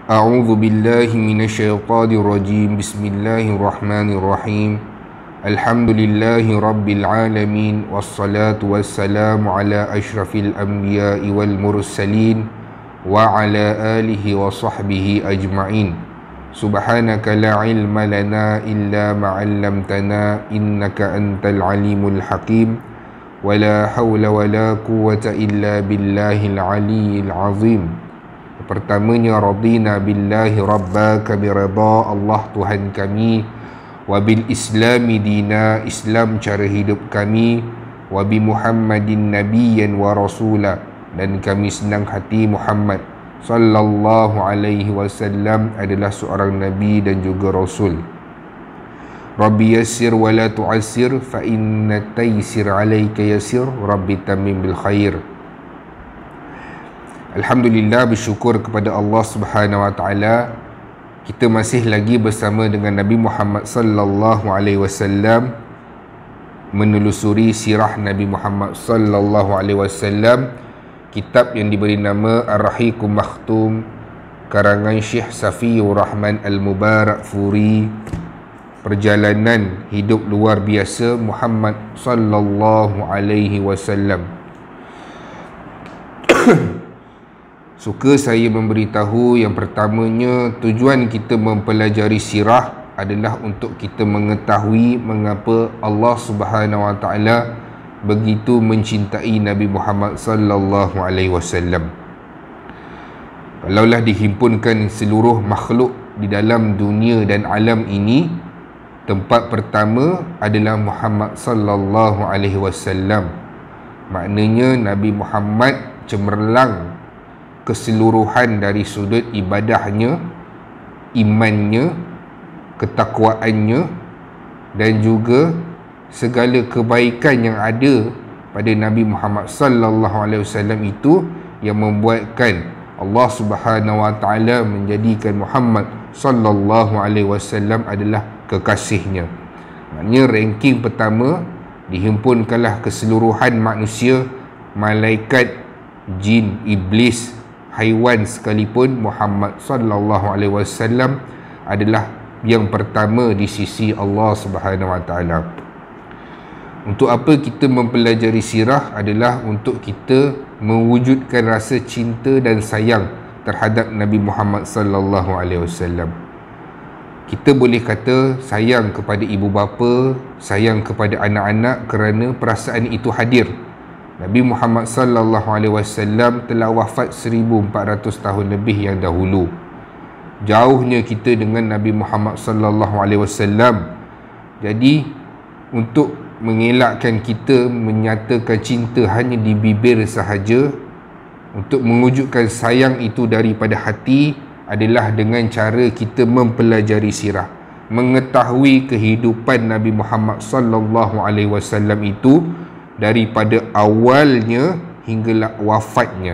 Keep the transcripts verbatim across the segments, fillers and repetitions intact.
A'udzu billahi minasyaitonir rajim. Bismillahirrahmanirrahim. Alhamdulillahi rabbil alamin wassalatu wassalamu ala asyrafil anbiya'i wal mursalin wa ala alihi wa sahbihi ajma'in. Subhanaka la ilma lana illa ma 'allamtana innaka antal alimul hakim. Wala haula wala quwwata illa billahil aliyyil azim. Pertamanya, radina billahi rabba, kami redha Allah Tuhan kami, wa bil islami dina, Islam cara hidup kami, wa bi Muhammadin nabiyyan wa rasula, dan kami senang hati Muhammad sallallahu alaihi wasallam adalah seorang nabi dan juga rasul. Rabbi yassir wa la tu'assir fa inna taysir alayka yasir, Rabbi tamim bil khair. Alhamdulillah, bersyukur kepada Allah Subhanahu wa taala, kita masih lagi bersama dengan Nabi Muhammad sallallahu alaihi wasallam menelusuri sirah Nabi Muhammad sallallahu alaihi wasallam, kitab yang diberi nama Ar-Rahiqul Makhtum karangan Syekh Safiyur Rahman Al-Mubarakfuri, perjalanan hidup luar biasa Muhammad sallallahu alaihi wasallam. Suka saya memberitahu yang pertamanya, tujuan kita mempelajari sirah adalah untuk kita mengetahui mengapa Allah Subhanahu wa taala begitu mencintai Nabi Muhammad sallallahu alaihi wasallam. Kalaulah dihimpunkan seluruh makhluk di dalam dunia dan alam ini, tempat pertama adalah Muhammad sallallahu alaihi wasallam. Maknanya Nabi Muhammad cemerlang keseluruhan dari sudut ibadahnya, imannya, ketakwaannya, dan juga segala kebaikan yang ada pada Nabi Muhammad sallallahu alaihi wasallam itu yang membuatkan Allah Subhanahu wa taala menjadikan Muhammad sallallahu alaihi wasallam adalah kekasihnya. Maknanya ranking pertama dihimpunkanlah keseluruhan manusia, malaikat, jin, iblis, haiwan sekalipun, Muhammad sallallahu alaihi wasallam adalah yang pertama di sisi Allah Subhanahu wa taala. Untuk apa kita mempelajari sirah adalah untuk kita mewujudkan rasa cinta dan sayang terhadap Nabi Muhammad sallallahu alaihi wasallam. Kita boleh kata sayang kepada ibu bapa, sayang kepada anak-anak kerana perasaan itu hadir. Nabi Muhammad sallallahu alaihi wasallam telah wafat seribu empat ratus tahun lebih yang dahulu. Jauhnya kita dengan Nabi Muhammad sallallahu alaihi wasallam. Jadi untuk mengelakkan kita menyatakan cinta hanya di bibir sahaja, untuk mewujudkan sayang itu daripada hati adalah dengan cara kita mempelajari sirah, mengetahui kehidupan Nabi Muhammad sallallahu alaihi wasallam itu daripada awalnya hinggalah wafatnya.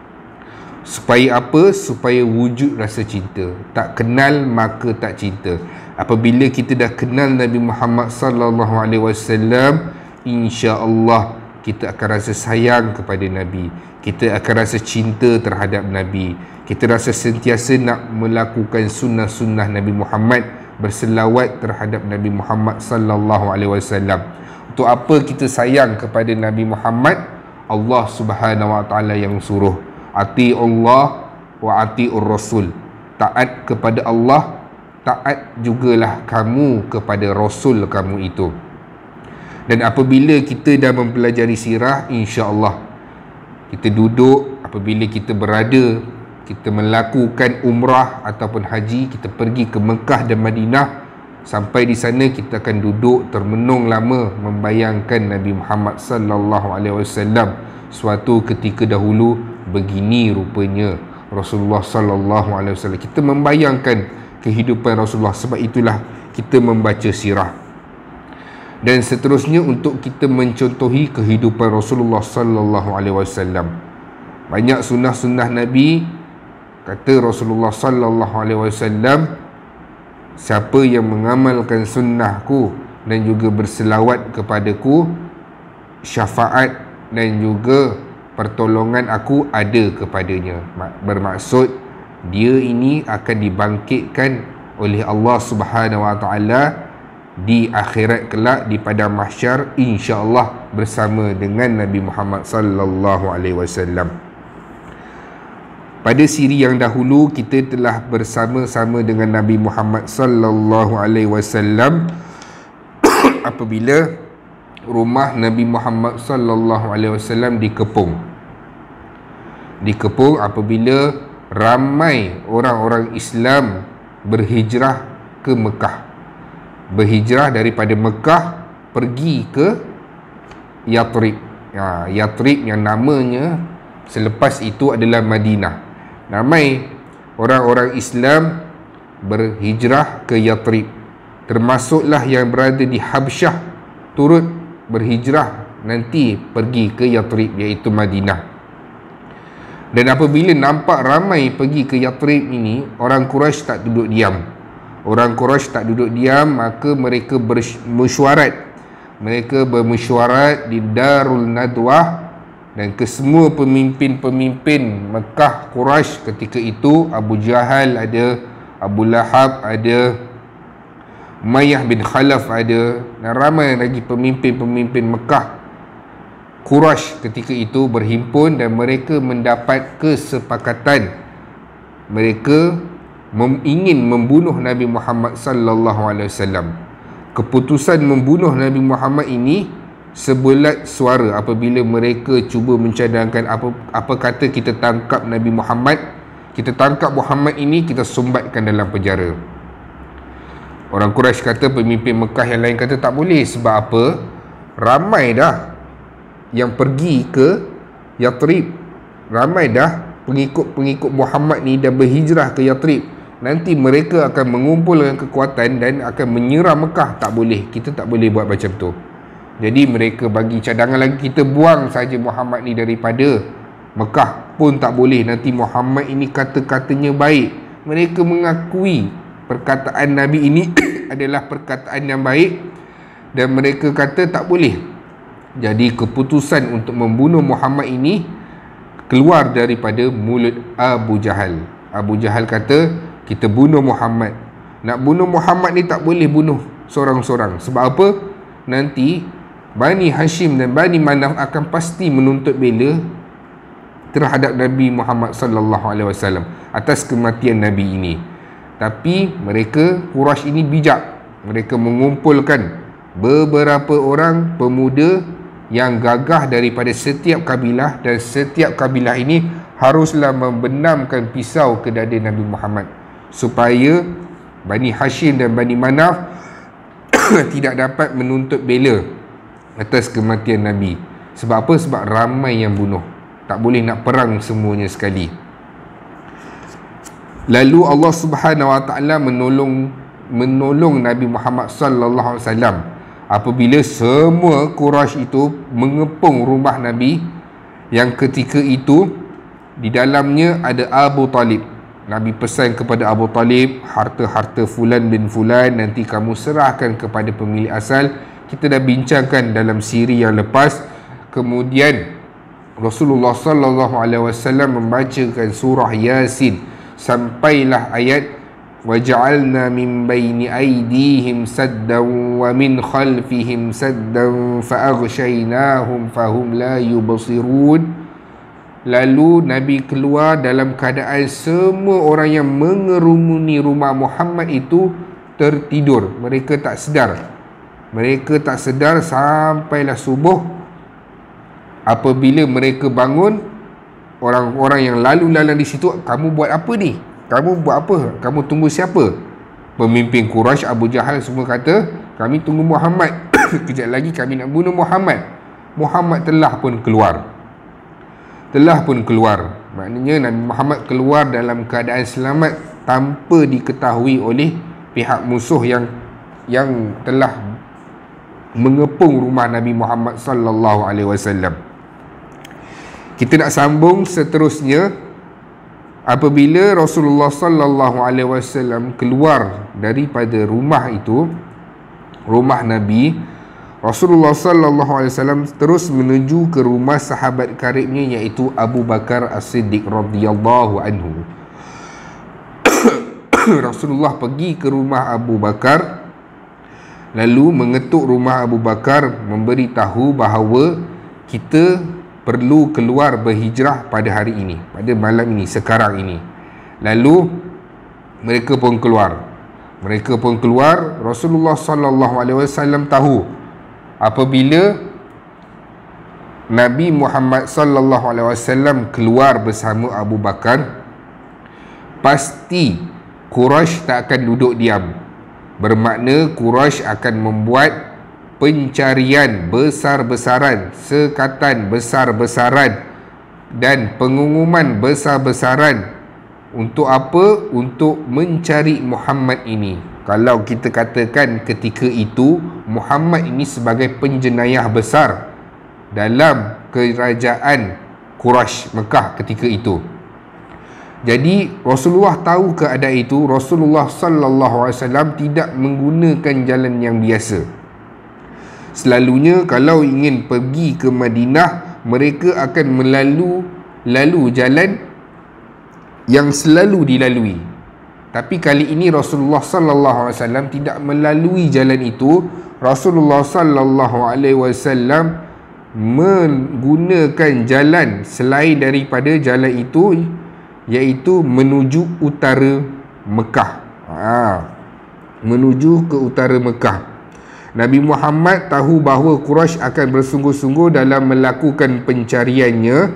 Supaya apa? Supaya wujud rasa cinta. Tak kenal maka tak cinta. Apabila kita dah kenal Nabi Muhammad sallallahu alaihi wasallam, insya-Allah kita akan rasa sayang kepada Nabi. Kita akan rasa cinta terhadap Nabi. Kita rasa sentiasa nak melakukan sunnah-sunnah Nabi Muhammad, berselawat terhadap Nabi Muhammad sallallahu alaihi wasallam. Untuk apa kita sayang kepada Nabi Muhammad? Allah Subhanahu wa taala yang suruh, ati Allah wa atiur Rasul. Taat kepada Allah, taat jugalah kamu kepada Rasul kamu itu. Dan apabila kita dah mempelajari sirah, insya-Allah kita duduk, apabila kita berada, kita melakukan umrah ataupun haji, kita pergi ke Mekah dan Madinah, sampai di sana kita akan duduk termenung lama membayangkan Nabi Muhammad sallallahu alaihi wasallam. Suatu ketika dahulu begini rupanya Rasulullah sallallahu alaihi wasallam. Kita membayangkan kehidupan Rasulullah, sebab itulah kita membaca sirah. Dan seterusnya untuk kita mencontohi kehidupan Rasulullah sallallahu alaihi wasallam. Banyak sunnah-sunnah Nabi, kata Rasulullah sallallahu alaihi wasallam, siapa yang mengamalkan sunnahku dan juga berselawat kepadaku, syafaat dan juga pertolongan aku ada kepadanya. Bermaksud dia ini akan dibangkitkan oleh Allah Subhanahu Wa Taala di akhirat kelak di padang mahsyar, insya-Allah bersama dengan Nabi Muhammad sallallahu alaihi wasallam. Pada siri yang dahulu kita telah bersama-sama dengan Nabi Muhammad sallallahu alaihi wasallam apabila rumah Nabi Muhammad sallallahu alaihi wasallam dikepung. Dikepung apabila ramai orang-orang Islam berhijrah ke Mekah. Berhijrah daripada Mekah pergi ke Yathrib. Ya, Yathrib yang namanya selepas itu adalah Madinah. Ramai orang-orang Islam berhijrah ke Yathrib. Termasuklah yang berada di Habsyah turut berhijrah nanti pergi ke Yathrib, iaitu Madinah. Dan apabila nampak ramai pergi ke Yathrib ini, orang Quraisy tak duduk diam. Orang Quraisy tak duduk diam, maka mereka bermesyuarat. Mereka bermesyuarat di Darul Nadwah, dan kesemua pemimpin-pemimpin Mekah Quraisy ketika itu, Abu Jahal ada, Abu Lahab ada, Umayyah bin Khalaf ada, dan ramai lagi pemimpin-pemimpin Mekah Quraisy ketika itu berhimpun, dan mereka mendapat kesepakatan. Mereka mem- ingin membunuh Nabi Muhammad sallallahu alaihi wasallam. Keputusan membunuh Nabi Muhammad ini sebelat suara apabila mereka cuba mencadangkan apa apa kata kita tangkap Nabi Muhammad, kita tangkap Muhammad ini, kita sumbatkan dalam penjara. Orang Quraisy kata, pemimpin Mekah yang lain kata tak boleh. Sebab apa? Ramai dah yang pergi ke Yathrib, ramai dah pengikut-pengikut Muhammad ni dah berhijrah ke Yathrib. Nanti mereka akan mengumpulkan kekuatan dan akan menyerang Mekah. Tak boleh, kita tak boleh buat macam tu. Jadi mereka bagi cadangan lagi, kita buang saja Muhammad ni daripada Mekah pun tak boleh. Nanti Muhammad ini kata-katanya baik, mereka mengakui perkataan Nabi ini adalah perkataan yang baik, dan mereka kata tak boleh. Jadi keputusan untuk membunuh Muhammad ini keluar daripada mulut Abu Jahal. Abu Jahal kata, kita bunuh Muhammad. Nak bunuh Muhammad ni tak boleh bunuh seorang-seorang. Sebab apa? Nanti Bani Hashim dan Bani Manaf akan pasti menuntut bela terhadap Nabi Muhammad sallallahu alaihi wasallam atas kematian Nabi ini. Tapi mereka Quraisy ini bijak. Mereka mengumpulkan beberapa orang pemuda yang gagah daripada setiap kabilah, dan setiap kabilah ini haruslah membenamkan pisau ke dada Nabi Muhammad supaya Bani Hashim dan Bani Manaf tidak dapat menuntut bela atas kematian Nabi. Sebab apa? Sebab ramai yang bunuh. Tak boleh nak perang semuanya sekali. Lalu Allah Subhanahu Wa Taala menolong menolong Nabi Muhammad sallallahu alaihi wasallam apabila semua Quraisy itu mengepung rumah Nabi, yang ketika itu di dalamnya ada Abu Talib. Nabi pesan kepada Abu Talib, harta-harta fulan bin fulan nanti kamu serahkan kepada pemilik asal. Kita dah bincangkan dalam siri yang lepas. Kemudian Rasulullah sallallahu alaihi wasallam membacakan surah Yasin sampailah ayat waja'alna min baini aydihim saddan wa min khalfihim saddan fa'aghshaynahum fahum la yubsirun. Lalu Nabi keluar dalam keadaan semua orang yang mengerumuni rumah Muhammad itu tertidur. Mereka tak sedar. Mereka tak sedar sampailah subuh. Apabila mereka bangun, orang-orang yang lalu lalang di situ, kamu buat apa ni? Kamu buat apa? Kamu tunggu siapa? Pemimpin Quraisy, Abu Jahal semua kata, kami tunggu Muhammad. Kejap lagi kami nak bunuh Muhammad. Muhammad telah pun keluar. Telah pun keluar. Maknanya Nabi Muhammad keluar dalam keadaan selamat tanpa diketahui oleh pihak musuh yang yang telah mengepung rumah Nabi Muhammad sallallahu alaihi wasallam. Kita nak sambung seterusnya. Apabila Rasulullah sallallahu alaihi wasallam keluar daripada rumah itu, rumah Nabi, Rasulullah sallallahu alaihi wasallam terus menuju ke rumah sahabat karibnya, iaitu Abu Bakar As-Siddiq radhiyallahu anhu. Rasulullah pergi ke rumah Abu Bakar, lalu mengetuk rumah Abu Bakar, memberitahu bahawa kita perlu keluar berhijrah pada hari ini, pada malam ini, sekarang ini. Lalu mereka pun keluar. Mereka pun keluar. Rasulullah sallallahu alaihi wasallam tahu apabila Nabi Muhammad sallallahu alaihi wasallam keluar bersama Abu Bakar, pasti Quraisy tak akan duduk diam. Bermakna Quraisy akan membuat pencarian besar-besaran, sekatan besar-besaran dan pengumuman besar-besaran. Untuk apa? Untuk mencari Muhammad ini. Kalau kita katakan ketika itu Muhammad ini sebagai penjenayah besar dalam kerajaan Quraisy Mekah ketika itu. Jadi Rasulullah tahu keadaan itu. Rasulullah sallallahu alaihi wasallam tidak menggunakan jalan yang biasa. Selalunya kalau ingin pergi ke Madinah, mereka akan melalui lalu jalan yang selalu dilalui. Tapi kali ini Rasulullah sallallahu alaihi wasallam tidak melalui jalan itu. Rasulullah sallallahu alaihi wasallam menggunakan jalan selain daripada jalan itu, iaitu menuju utara Mekah. Ha, menuju ke utara Mekah. Nabi Muhammad tahu bahawa Quraisy akan bersungguh-sungguh dalam melakukan pencariannya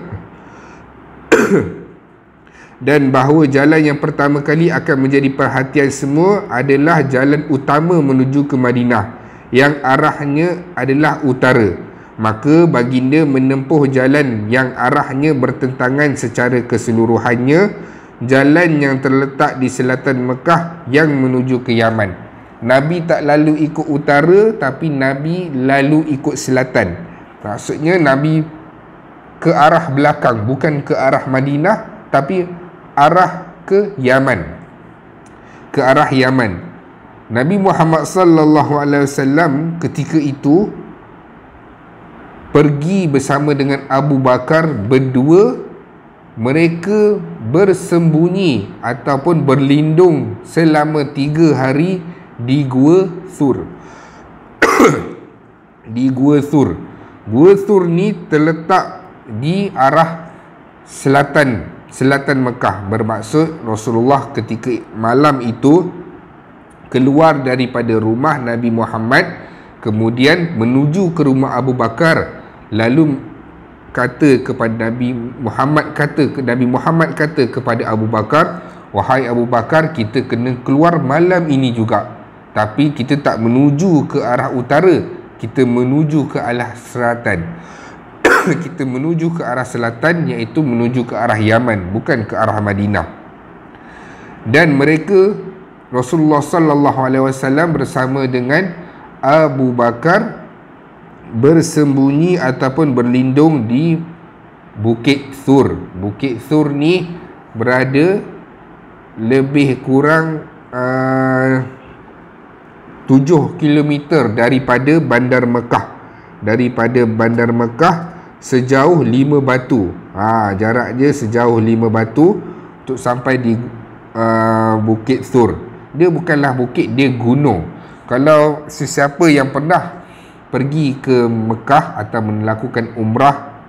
dan bahawa jalan yang pertama kali akan menjadi perhatian semua adalah jalan utama menuju ke Madinah yang arahnya adalah utara. Maka baginda menempuh jalan yang arahnya bertentangan secara keseluruhannya, jalan yang terletak di selatan Mekah yang menuju ke Yaman. Nabi tak lalu ikut utara, tapi Nabi lalu ikut selatan. Maksudnya Nabi ke arah belakang, bukan ke arah Madinah, tapi arah ke Yaman. Ke arah Yaman. Nabi Muhammad sallallahu alaihi wasallam ketika itu pergi bersama dengan Abu Bakar berdua. Mereka bersembunyi ataupun berlindung selama tiga hari di Gua Thur. Di Gua Thur. Gua Thur ni terletak di arah selatan selatan Mekah. Bermaksud Rasulullah ketika malam itu keluar daripada rumah Nabi Muhammad, kemudian menuju ke rumah Abu Bakar, lalu kata kepada Nabi Muhammad kata Nabi Muhammad kata kepada Abu Bakar, wahai Abu Bakar, kita kena keluar malam ini juga, tapi kita tak menuju ke arah utara, kita menuju ke arah selatan. Kita menuju ke arah selatan, iaitu menuju ke arah Yaman, bukan ke arah Madinah. Dan mereka, Rasulullah sallallahu alaihi wasallam bersama dengan Abu Bakar bersembunyi ataupun berlindung di Bukit Thur. Bukit Thur ni berada lebih kurang uh, tujuh kilometer daripada Bandar Mekah. Daripada Bandar Mekah sejauh lima batu. Ha, jarak dia sejauh lima batu untuk sampai di uh, Bukit Thur. Dia bukanlah bukit, dia gunung. Kalau sesiapa yang pernah pergi ke Mekah atau melakukan umrah,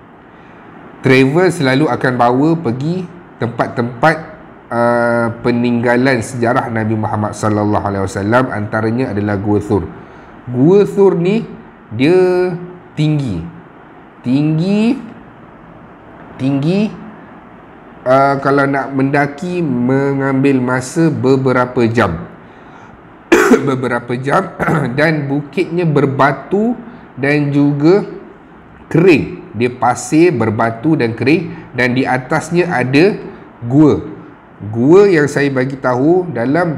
travel selalu akan bawa pergi tempat-tempat uh, peninggalan sejarah Nabi Muhammad sallallahu alaihi wasallam. Antaranya adalah Gua Thur. Gua Thur ni dia tinggi. Tinggi tinggi uh, kalau nak mendaki mengambil masa beberapa jam. Beberapa jam dan bukitnya berbatu dan juga kering. Dia pasir, berbatu dan kering, dan di atasnya ada gua. Gua yang saya bagi tahu dalam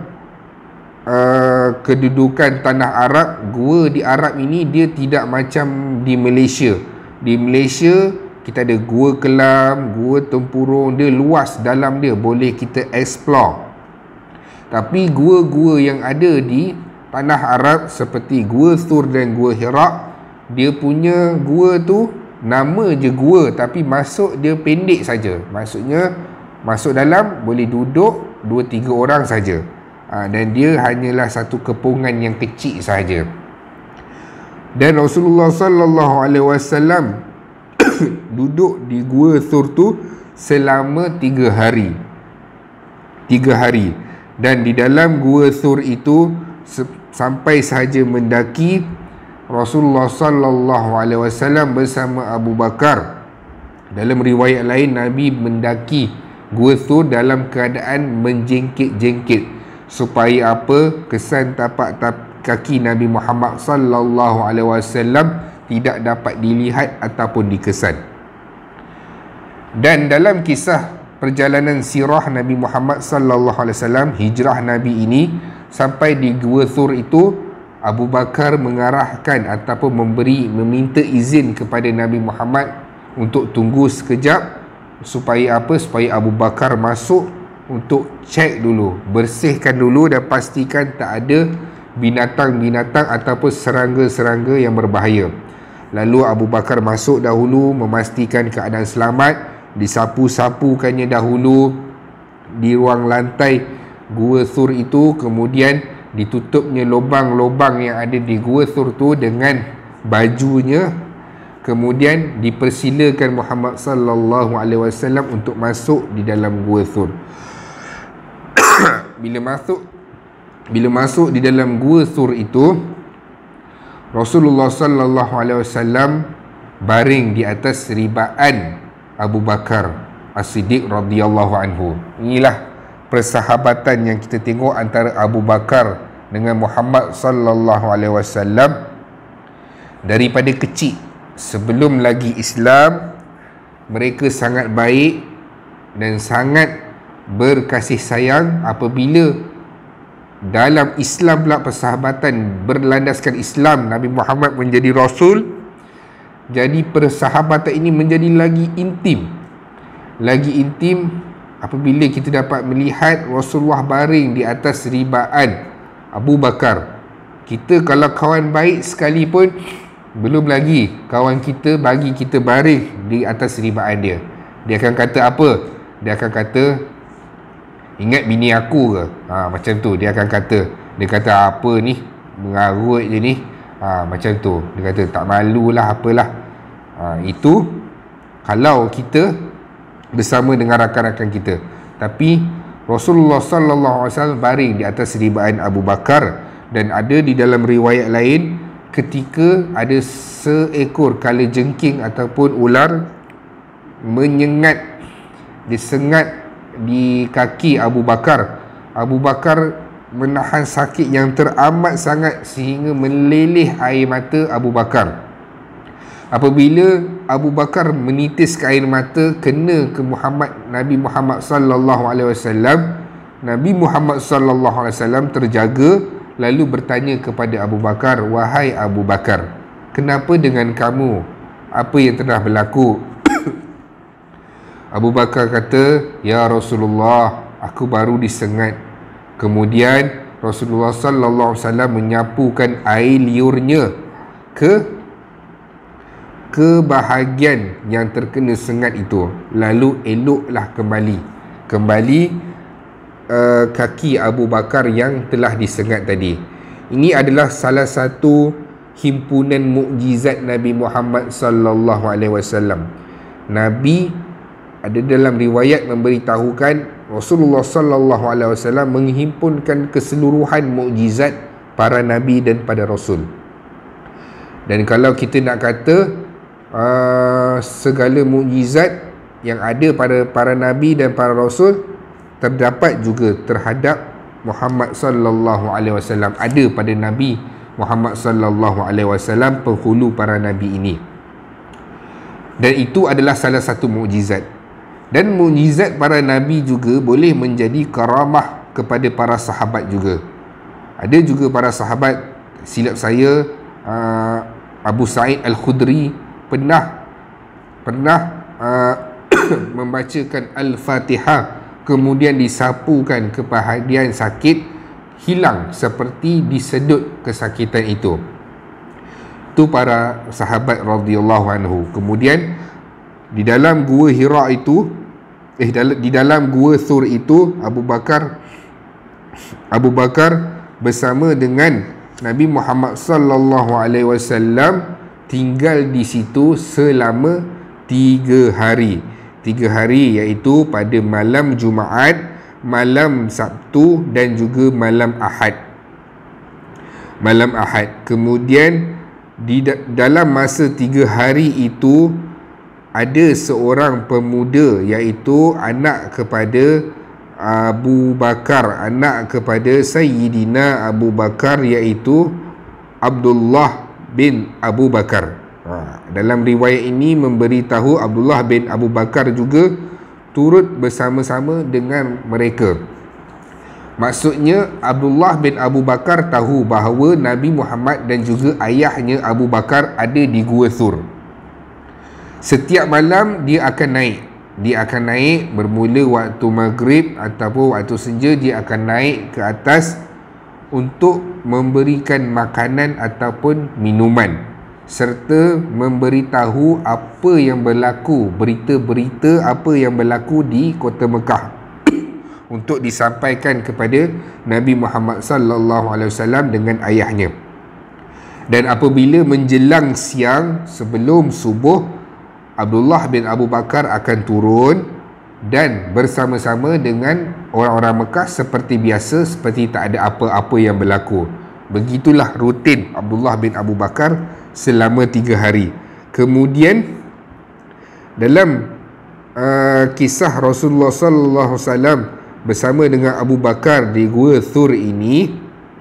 uh, kedudukan tanah Arab, gua di Arab ini dia tidak macam di Malaysia. Di Malaysia kita ada Gua Kelam, Gua Tempurung, dia luas dalam dia, boleh kita explore. Tapi gua-gua yang ada di tanah Arab seperti Gua Thur dan Gua Hira, dia punya gua tu nama je gua, tapi masuk dia pendek saja. Maksudnya masuk dalam boleh duduk, dua tiga orang saja. Ha, dan dia hanyalah satu kepungan yang kecil saja. Dan Rasulullah sallallahu alaihi wasallam duduk di Gua Thur tu selama tiga hari. Tiga hari. Dan di dalam Gua Thur itu sampai sahaja mendaki, Rasulullah sallallahu alaihi wasallam bersama Abu Bakar. Dalam riwayat lain, Nabi mendaki Gua Thur dalam keadaan menjengkit-jengkit, supaya apa? Kesan tapak kaki Nabi Muhammad sallallahu alaihi wasallam tidak dapat dilihat ataupun dikesan. Dan dalam kisah perjalanan sirah Nabi Muhammad sallallahu alaihi wasallam, hijrah Nabi ini, sampai di Gua Thur itu, Abu Bakar mengarahkan ataupun memberi meminta izin kepada Nabi Muhammad untuk tunggu sekejap, supaya apa? Supaya Abu Bakar masuk untuk cek dulu, bersihkan dulu dan pastikan tak ada binatang-binatang ataupun serangga-serangga yang berbahaya. Lalu Abu Bakar masuk dahulu, memastikan keadaan selamat, disapu-sapukannya dahulu di ruang lantai Gua Thur itu, kemudian ditutupnya lubang-lubang yang ada di Gua Thur tu dengan bajunya. Kemudian dipersilakan Muhammad sallallahu alaihi wasallam untuk masuk di dalam Gua Thur. Bila masuk bila masuk di dalam Gua Thur itu, Rasulullah sallallahu alaihi wasallam baring di atas ribaan Abu Bakar As-Siddiq radhiyallahu anhu. Inilah persahabatan yang kita tengok antara Abu Bakar dengan Muhammad sallallahu alaihi wasallam daripada kecil. Sebelum lagi Islam, mereka sangat baik dan sangat berkasih sayang. Apabila dalam Islam pula persahabatan berlandaskan Islam, Nabi Muhammad menjadi Rasul, jadi persahabatan ini menjadi lagi intim. Lagi intim apabila kita dapat melihat Rasulullah baring di atas ribaan Abu Bakar. Kita kalau kawan baik sekalipun, belum lagi kawan kita bagi kita baring di atas ribaan dia, dia akan kata apa? Dia akan kata, ingat bini aku ke? Ha, macam tu dia akan kata. Dia kata apa ni, mengarut je ni. Ha, macam tu dia kata, tak malulah apalah. Ha, itu kalau kita bersama dengan rakan-rakan kita. Tapi Rasulullah sallallahu alaihi wasallam baring di atas ribaan Abu Bakar. Dan ada di dalam riwayat lain, ketika ada seekor kalajengking ataupun ular menyengat, disengat di kaki Abu Bakar, Abu Bakar menahan sakit yang teramat sangat sehingga meleleh air mata Abu Bakar. Apabila Abu Bakar menitiskan air mata kena ke Muhammad Nabi Muhammad sallallahu alaihi wasallam, Nabi Muhammad sallallahu alaihi wasallam terjaga, lalu bertanya kepada Abu Bakar, wahai Abu Bakar, kenapa dengan kamu? Apa yang telah berlaku? Abu Bakar kata, ya Rasulullah, aku baru disengat. Kemudian Rasulullah sallallahu alaihi wasallam menyapukan air liurnya ke ke bahagian yang terkena sengat itu, lalu eloklah kembali kembali uh, kaki Abu Bakar yang telah disengat tadi. Ini adalah salah satu himpunan mukjizat Nabi Muhammad sallallahu alaihi wasallam. Nabi ada dalam riwayat memberitahukan Rasulullah sallallahu alaihi wasallam menghimpunkan keseluruhan mukjizat para nabi dan pada rasul. Dan kalau kita nak kata uh, segala mukjizat yang ada pada para nabi dan para rasul terdapat juga terhadap Muhammad sallallahu alaihi wasallam, ada pada Nabi Muhammad sallallahu alaihi wasallam, penghulu para nabi ini. Dan itu adalah salah satu mukjizat. Dan mukjizat para nabi juga boleh menjadi karamah kepada para sahabat juga. Ada juga para sahabat, silap saya uh, Abu Sa'id Al-Khudri pernah pernah uh, membacakan Al-Fatihah, kemudian disapukan kebahagiaan sakit, hilang seperti disedut kesakitan itu. Itu para sahabat radhiyallahu anhu. Kemudian di dalam gua Hira itu, eh di dalam Gua Thur itu, Abu Bakar Abu Bakar bersama dengan Nabi Muhammad sallallahu alaihi wasallam tinggal di situ selama tiga hari. Tiga hari iaitu pada malam Jumaat, malam Sabtu dan juga malam Ahad. Malam Ahad. Kemudian di dalam masa tiga hari itu ada seorang pemuda iaitu anak kepada Abu Bakar, anak kepada Sayyidina Abu Bakar iaitu Abdullah bin Abu Bakar. Ha, dalam riwayat ini memberitahu Abdullah bin Abu Bakar juga turut bersama-sama dengan mereka. Maksudnya Abdullah bin Abu Bakar tahu bahawa Nabi Muhammad dan juga ayahnya Abu Bakar ada di Gua Thur. Setiap malam dia akan naik. Dia akan naik bermula waktu maghrib ataupun waktu senja, dia akan naik ke atas untuk memberikan makanan ataupun minuman serta memberitahu apa yang berlaku, berita-berita apa yang berlaku di kota Mekah untuk disampaikan kepada Nabi Muhammad sallallahu alaihi wasallam dengan ayahnya. Dan apabila menjelang siang sebelum subuh, Abdullah bin Abu Bakar akan turun dan bersama-sama dengan orang-orang Mekah seperti biasa, seperti tak ada apa-apa yang berlaku. Begitulah rutin Abdullah bin Abu Bakar selama tiga hari. Kemudian dalam uh, kisah Rasulullah sallallahu alaihi wasallam bersama dengan Abu Bakar di Gua Thur ini,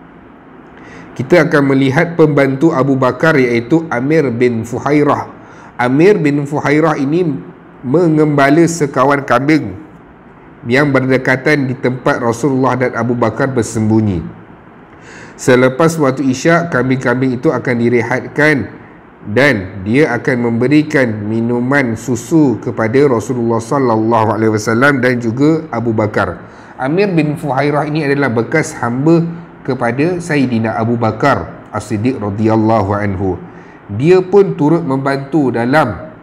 kita akan melihat pembantu Abu Bakar iaitu Amir bin Fuhairah. Amir bin Fuhairah ini mengembala sekawan kambing yang berdekatan di tempat Rasulullah dan Abu Bakar bersembunyi. Selepas waktu Isyak, kambing-kambing itu akan direhatkan dan dia akan memberikan minuman susu kepada Rasulullah sallallahu alaihi wasallam dan juga Abu Bakar. Amir bin Fuhairah ini adalah bekas hamba kepada Sayyidina Abu Bakar As-Siddiq radhiyallahu anhu. Dia pun turut membantu dalam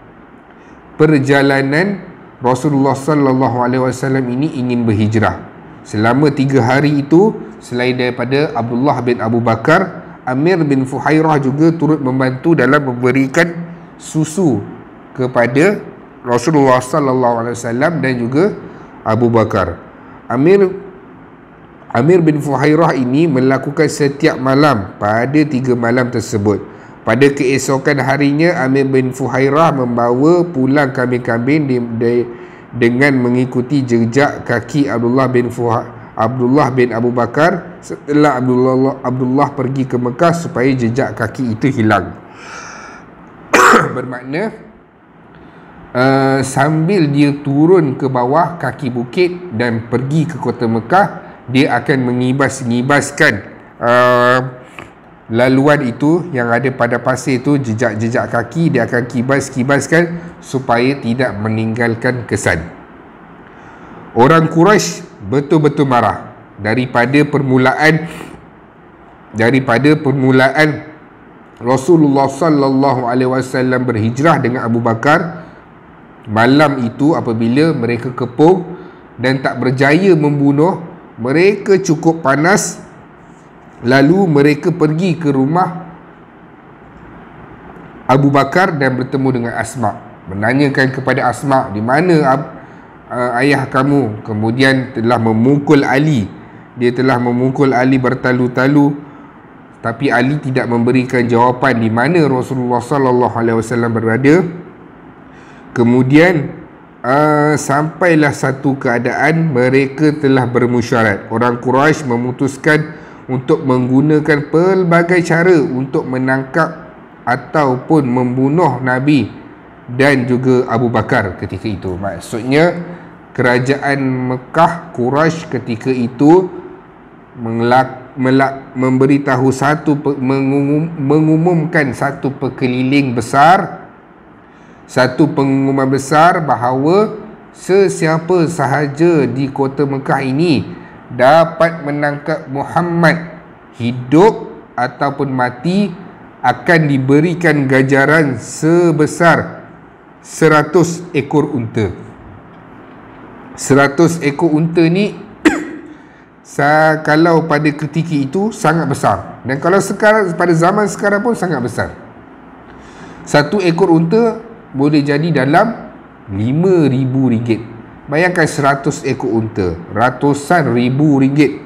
perjalanan Rasulullah sallallahu alaihi wasallam ini ingin berhijrah. Selama tiga hari itu, selain daripada Abdullah bin Abu Bakar, Amir bin Fuhairah juga turut membantu dalam memberikan susu kepada Rasulullah sallallahu alaihi wasallam dan juga Abu Bakar. Amir Amir bin Fuhairah ini melakukan setiap malam pada tiga malam tersebut. Pada keesokan harinya, Amir bin Fuhairah membawa pulang kambing-kambing di, di, dengan mengikuti jejak kaki Abdullah bin Fuha, Abdullah bin Abu Bakar setelah Abdullah, Abdullah pergi ke Mekah supaya jejak kaki itu hilang. Bermakna uh, sambil dia turun ke bawah kaki bukit dan pergi ke kota Mekah, dia akan mengibas-ngibaskan uh, laluan itu yang ada pada pasir itu, jejak-jejak kaki dia akan kibas-kibaskan supaya tidak meninggalkan kesan. Orang Quraisy betul-betul marah daripada permulaan daripada permulaan Rasulullah sallallahu alaihi wasallam berhijrah dengan Abu Bakar. Malam itu apabila mereka kepung dan tak berjaya membunuh, mereka cukup panas. Lalu mereka pergi ke rumah Abu Bakar dan bertemu dengan Asma, menanyakan kepada Asma, di mana uh, ayah kamu? Kemudian telah memukul Ali. Dia telah memukul Ali bertalu-talu, tapi Ali tidak memberikan jawapan di mana Rasulullah sallallahu alaihi wasallam berada. Kemudian uh, sampailah satu keadaan mereka telah bermusyarat. Orang Quraisy memutuskan untuk menggunakan pelbagai cara untuk menangkap ataupun membunuh Nabi dan juga Abu Bakar ketika itu. Maksudnya kerajaan Mekah, Quraisy ketika itu melak, melak, memberitahu satu mengumum, mengumumkan satu perkeliling besar, satu pengumuman besar bahawa sesiapa sahaja di kota Mekah ini dapat menangkap Muhammad hidup ataupun mati akan diberikan ganjaran sebesar seratus ekor unta. Seratus ekor unta ni Sa, kalau pada ketika itu sangat besar, dan kalau sekarang, pada zaman sekarang pun sangat besar. Satu ekor unta boleh jadi dalam lima ribu ringgit. Bayangkan seratus ekor unta, ratusan ribu ringgit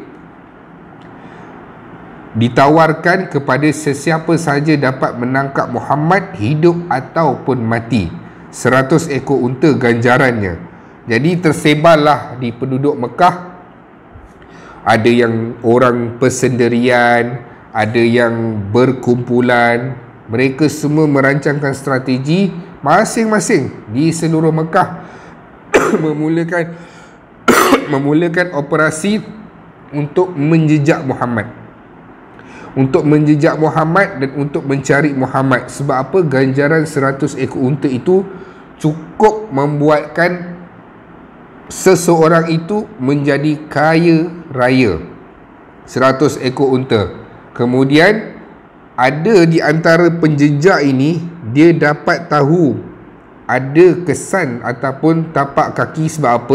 ditawarkan kepada sesiapa saja dapat menangkap Muhammad hidup ataupun mati. Seratus ekor unta ganjarannya. Jadi tersebarlah di penduduk Mekah. Ada yang orang persendirian, ada yang berkumpulan. Mereka semua merancangkan strategi masing-masing di seluruh Mekah memulakan memulakan operasi untuk menjejak Muhammad. Untuk menjejak Muhammad dan untuk mencari Muhammad. Sebab apa? Ganjaran seratus ekor unta itu cukup membuatkan seseorang itu menjadi kaya raya. Seratus ekor unta. Kemudian ada di antara penjejak ini, dia dapat tahu ada kesan ataupun tapak kaki. Sebab apa?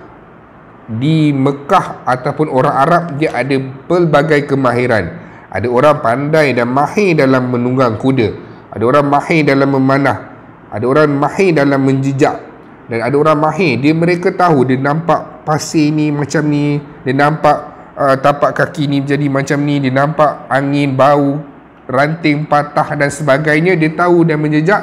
Di Mekah ataupun orang Arab, dia ada pelbagai kemahiran. Ada orang pandai dan mahir dalam menunggang kuda, ada orang mahir dalam memanah, ada orang mahir dalam menjejak, dan ada orang mahir, dia mereka tahu, dia nampak pasir ni macam ni, dia nampak uh, tapak kaki ni jadi macam ni, dia nampak angin, bau, ranting patah dan sebagainya, dia tahu dan menjejak.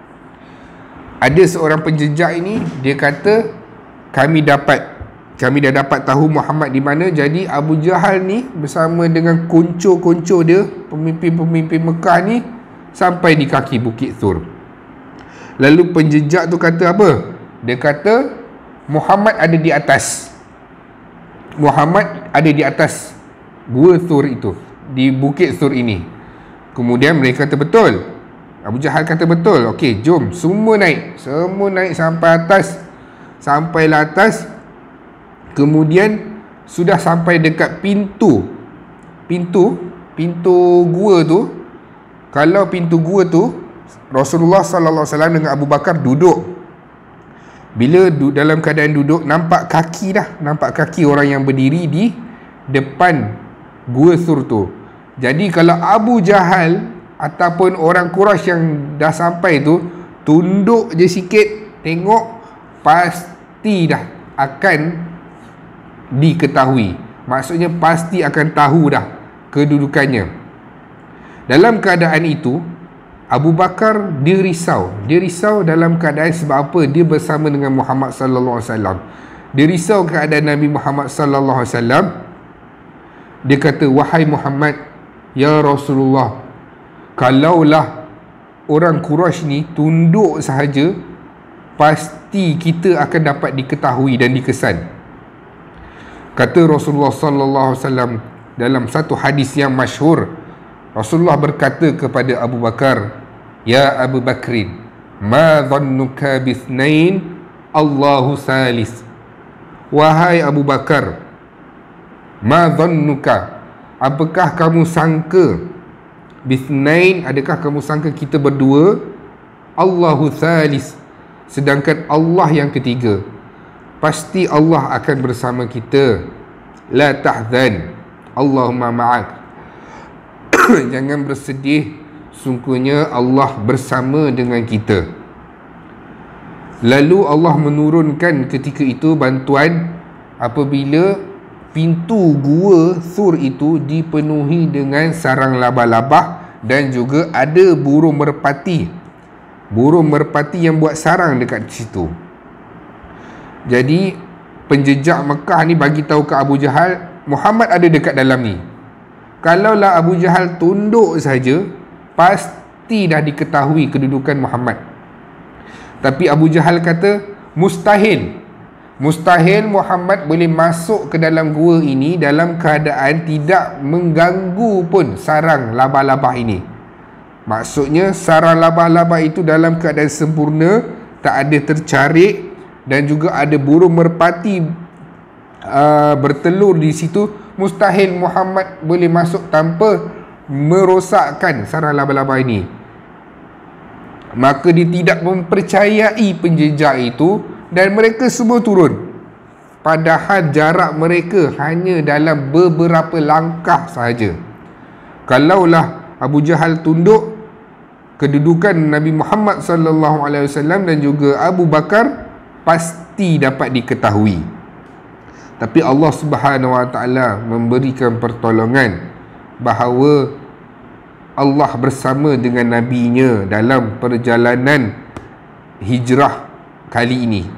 Ada seorang penjejak ini, dia kata, kami dapat Kami dah dapat tahu Muhammad di mana. Jadi Abu Jahal ni bersama dengan konco-konco dia, pemimpin-pemimpin Mekah ni, sampai di kaki Bukit Thur. Lalu penjejak tu kata apa? Dia kata Muhammad ada di atas. Muhammad ada di atas Gua Thur itu, di Bukit Thur ini. Kemudian mereka kata betul. Abu Jahal kata betul. Okey, jom semua naik. Semua naik sampai atas. Sampailah atas. Kemudian sudah sampai dekat pintu Pintu Pintu gua tu. Kalau pintu gua tu, Rasulullah sallallahu alaihi wasallam dengan Abu Bakar duduk. Bila du- dalam keadaan duduk, nampak kaki dah. Nampak kaki orang yang berdiri di depan Gua Thur tu. Jadi kalau Abu Jahal ataupun orang Quraisy yang dah sampai tu tunduk je sikit, tengok, pasti dah akan diketahui. Maksudnya pasti akan tahu dah kedudukannya. Dalam keadaan itu, Abu Bakar dia risau. Dia risau dalam keadaan sebab apa? Dia bersama dengan Muhammad sallallahu alaihi wasallam. Dia risau keadaan Nabi Muhammad sallallahu alaihi wasallam. Dia kata, wahai Muhammad, ya Rasulullah, kalaulah orang Quraisy ni tunduk sahaja, pasti kita akan dapat diketahui dan dikesan. Kata Rasulullah sallallahu alaihi wasallam dalam satu hadis yang masyhur, Rasulullah berkata kepada Abu Bakar, ya Abu Bakrin, ma dhannuka bithnain Allahu salis. Wahai Abu Bakar, ma dhannuka, apakah kamu sangka, bithnain, adakah kamu sangka kita berdua, Allahu salis, sedangkan Allah yang ketiga. Pasti Allah akan bersama kita. La tahzan, Allahumma ma'ak. Jangan bersedih, sungguhnya Allah bersama dengan kita. Lalu Allah menurunkan ketika itu bantuan apabila pintu Gua Thur itu dipenuhi dengan sarang labah-labah dan juga ada burung merpati. Burung merpati yang buat sarang dekat situ. Jadi penjejak Mekah ni bagi tahu ke Abu Jahal, Muhammad ada dekat dalam ni. Kalaulah Abu Jahal tunduk saja, pasti dah diketahui kedudukan Muhammad. Tapi Abu Jahal kata mustahil. Mustahil Muhammad boleh masuk ke dalam gua ini dalam keadaan tidak mengganggu pun sarang labah-labah ini. Maksudnya sarang labah-labah itu dalam keadaan sempurna, tak ada tercarik, dan juga ada burung merpati uh, bertelur di situ. Mustahil Muhammad boleh masuk tanpa merosakkan sarang laba-laba ini. Maka dia tidak mempercayai penjejak itu dan mereka semua turun. padahal jarak mereka hanya dalam beberapa langkah sahaja. Kalaulah Abu Jahal tunduk, kedudukan Nabi Muhammad sallallahu alaihi wasallam dan juga Abu Bakar pasti dapat diketahui. Tapi Allah Subhanahu wa taala memberikan pertolongan bahawa Allah bersama dengan nabinya dalam perjalanan hijrah kali ini.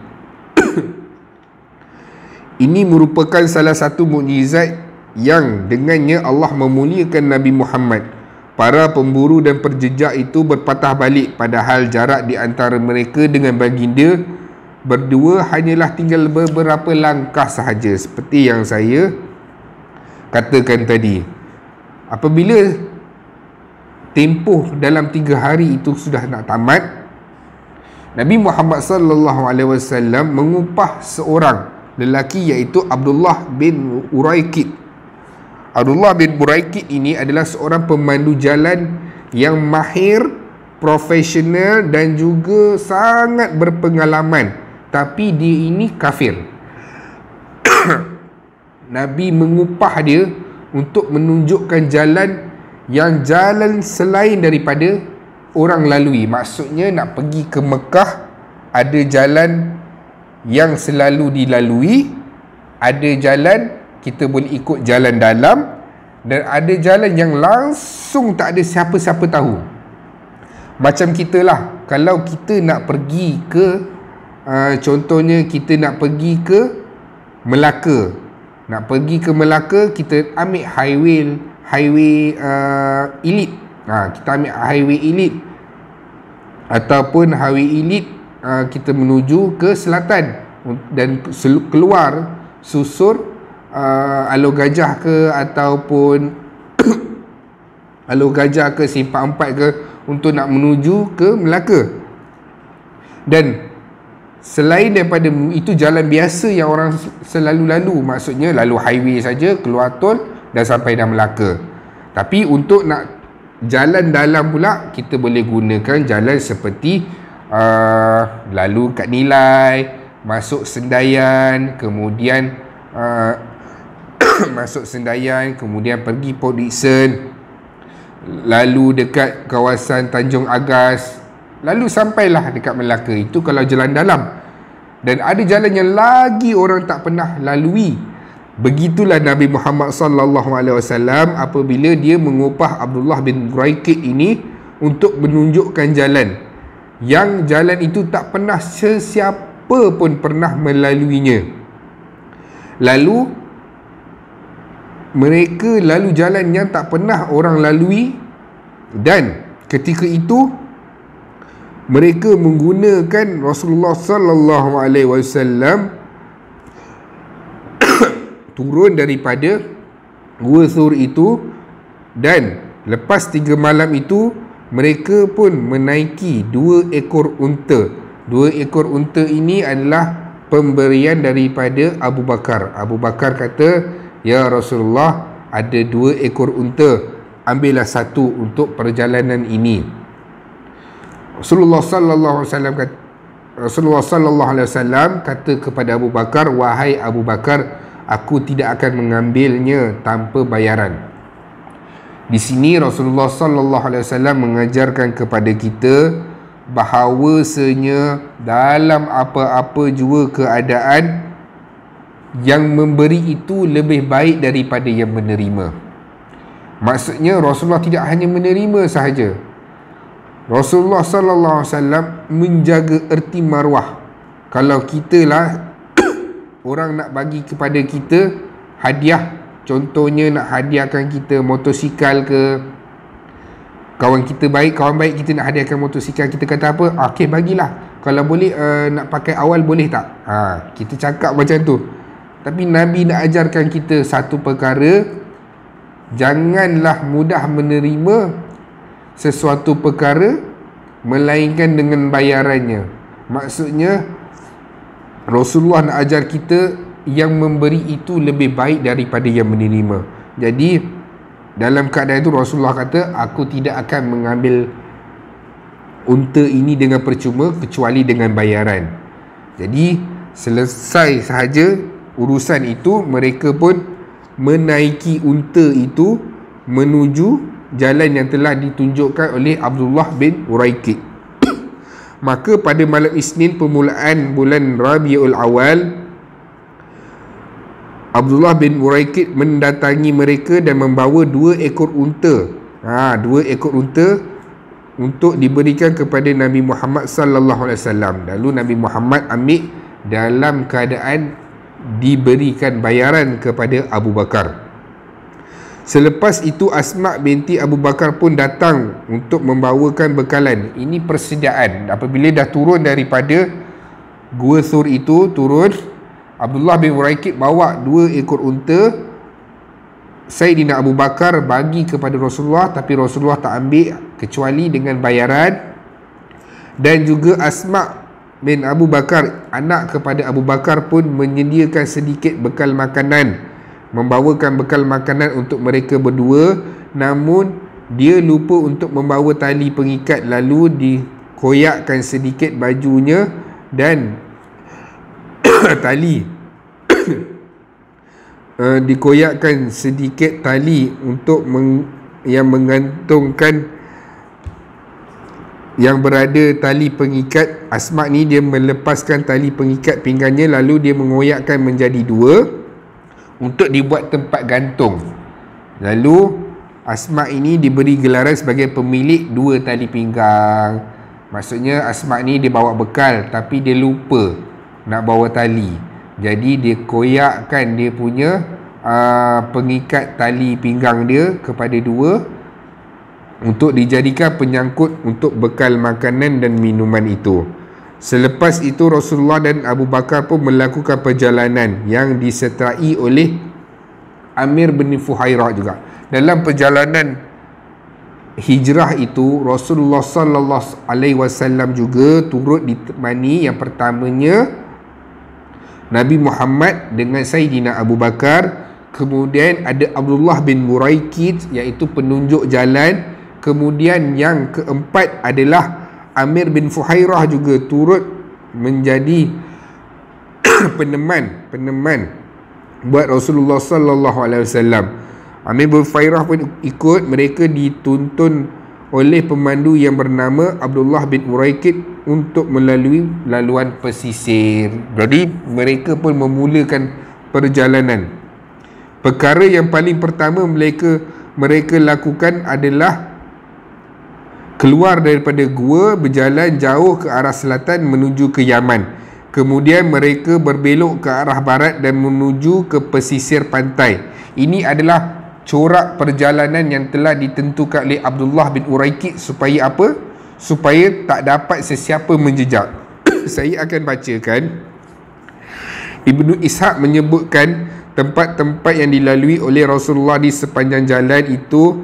Ini merupakan salah satu mukjizat yang dengannya Allah memuliakan Nabi Muhammad. Para pemburu dan perjejak itu berpatah balik, padahal jarak di antara mereka dengan baginda berdua hanyalah tinggal beberapa langkah sahaja. Seperti yang saya katakan tadi, apabila tempoh dalam tiga hari itu sudah nak tamat, Nabi Muhammad sallallahu alaihi wasallam mengupah seorang lelaki iaitu Abdullah bin Uraikid. Abdullah bin Uraikid ini adalah seorang pemandu jalan yang mahir, profesional dan juga sangat berpengalaman, tapi dia ini kafir. Nabi mengupah dia untuk menunjukkan jalan yang jalan selain daripada orang lalui. Maksudnya nak pergi ke Mekah, ada jalan yang selalu dilalui, ada jalan kita boleh ikut jalan dalam, dan ada jalan yang langsung tak ada siapa-siapa tahu. Macam kita lah, kalau kita nak pergi ke uh, contohnya kita nak pergi ke Melaka, nak pergi ke Melaka, kita ambil highway highway uh, elite. Ha, kita ambil highway elite ataupun highway elite, uh, kita menuju ke selatan dan keluar susur uh, Alor Gajah ke ataupun Alor Gajah ke Simpang Empat ke, untuk nak menuju ke Melaka. Dan selain daripada itu, jalan biasa yang orang selalu lalu, maksudnya lalu highway saja, keluar tol dan sampai dah Melaka. Tapi untuk nak jalan dalam pula, kita boleh gunakan jalan seperti uh, lalu kat Nilai, masuk Sendayan, kemudian uh, masuk Sendayan, kemudian pergi Port Dickson, lalu dekat kawasan Tanjung Agas, lalu sampailah dekat Melaka. Itu kalau jalan dalam. Dan ada jalan yang lagi orang tak pernah lalui. Begitulah Nabi Muhammad sallallahu alaihi wasallam apabila dia mengupah Abdullah bin Uraikid ini untuk menunjukkan jalan yang jalan itu tak pernah sesiapa pun pernah melaluinya. Lalu mereka lalu jalan yang tak pernah orang lalui, dan ketika itu mereka menggunakan Rasulullah sallallahu alaihi wasallam turun daripada Gua Thur itu, dan lepas tiga malam itu mereka pun menaiki dua ekor unta. Dua ekor unta ini adalah pemberian daripada Abu Bakar. Abu Bakar kata, "Ya Rasulullah, ada dua ekor unta, ambillah satu untuk perjalanan ini." Rasulullah sallallahu alaihi wasallam kata, Rasulullah sallallahu alaihi wasallam kata kepada Abu Bakar, "Wahai Abu Bakar, aku tidak akan mengambilnya tanpa bayaran." Di sini Rasulullah sallallahu alaihi wasallam mengajarkan kepada kita bahawasanya dalam apa-apa jua keadaan, yang memberi itu lebih baik daripada yang menerima. Maksudnya Rasulullah tidak hanya menerima sahaja. Rasulullah sallallahu alaihi wasallam menjaga erti maruah. Kalau kita lah orang nak bagi kepada kita hadiah, contohnya nak hadiahkan kita motosikal ke, kawan kita baik, kawan baik kita nak hadiahkan motosikal, kita kata apa? Okey, bagilah. Kalau boleh uh, nak pakai awal boleh tak? Ha, kita cakap macam tu. Tapi Nabi nak ajarkan kita satu perkara, janganlah mudah menerima sesuatu perkara melainkan dengan bayarannya. Maksudnya Rasulullah nak ajar kita yang memberi itu lebih baik daripada yang menerima. Jadi dalam keadaan itu Rasulullah kata, aku tidak akan mengambil unta ini dengan percuma kecuali dengan bayaran. Jadi selesai sahaja urusan itu, mereka pun menaiki unta itu menuju jalan yang telah ditunjukkan oleh Abdullah bin Uraikid. Maka pada malam Isnin permulaan bulan Rabiul Awal, Abdullah bin Uraikid mendatangi mereka dan membawa dua ekor unta. Ha, dua ekor unta untuk diberikan kepada Nabi Muhammad sallallahu alaihi wasallam. Lalu Nabi Muhammad ambil dalam keadaan diberikan bayaran kepada Abu Bakar. Selepas itu Asma binti Abu Bakar pun datang untuk membawakan bekalan. Ini persediaan. Apabila dah turun daripada Gua Thur itu, turun, Abdullah bin Uraikid bawa dua ekor unta. Sayyidina Abu Bakar bagi kepada Rasulullah, tapi Rasulullah tak ambil kecuali dengan bayaran. Dan juga Asma bin Abu Bakar, anak kepada Abu Bakar, pun menyediakan sedikit bekal makanan, membawakan bekal makanan untuk mereka berdua. Namun dia lupa untuk membawa tali pengikat, lalu dikoyakkan sedikit bajunya dan tali uh, dikoyakkan sedikit tali untuk meng, yang mengantungkan yang berada tali pengikat. Asma ni dia melepaskan tali pengikat pinggangnya, lalu dia mengoyakkan menjadi dua untuk dibuat tempat gantung. Lalu Asma ini diberi gelaran sebagai pemilik dua tali pinggang. Maksudnya Asma ni dia bawa bekal, tapi dia lupa nak bawa tali. Jadi dia koyakkan dia punya uh, pengikat tali pinggang dia kepada dua untuk dijadikan penyangkut untuk bekal makanan dan minuman itu. Selepas itu Rasulullah dan Abu Bakar pun melakukan perjalanan yang disertai oleh Amir bin Fuhairah juga. Dalam perjalanan hijrah itu Rasulullah sallallahu alaihi wasallam juga turut ditemani. Yang pertamanya Nabi Muhammad dengan Sayyidina Abu Bakar, kemudian ada Abdullah bin Uraikid iaitu penunjuk jalan, kemudian yang keempat adalah Amir bin Fuhairah juga turut menjadi peneman peneman buat Rasulullah sallallahu alaihi wasallam. Amir bin Fuhairah pun ikut. Mereka dituntun oleh pemandu yang bernama Abdullah bin Uraikid untuk melalui laluan pesisir. Jadi mereka pun memulakan perjalanan. Perkara yang paling pertama mereka mereka lakukan adalah keluar daripada gua, berjalan jauh ke arah selatan menuju ke Yaman. Kemudian mereka berbelok ke arah barat dan menuju ke pesisir pantai. Ini adalah corak perjalanan yang telah ditentukan oleh Abdullah bin Uraikid supaya apa? Supaya tak dapat sesiapa menjejak. Saya akan bacakan. Ibnu Ishaq menyebutkan tempat-tempat yang dilalui oleh Rasulullah di sepanjang jalan itu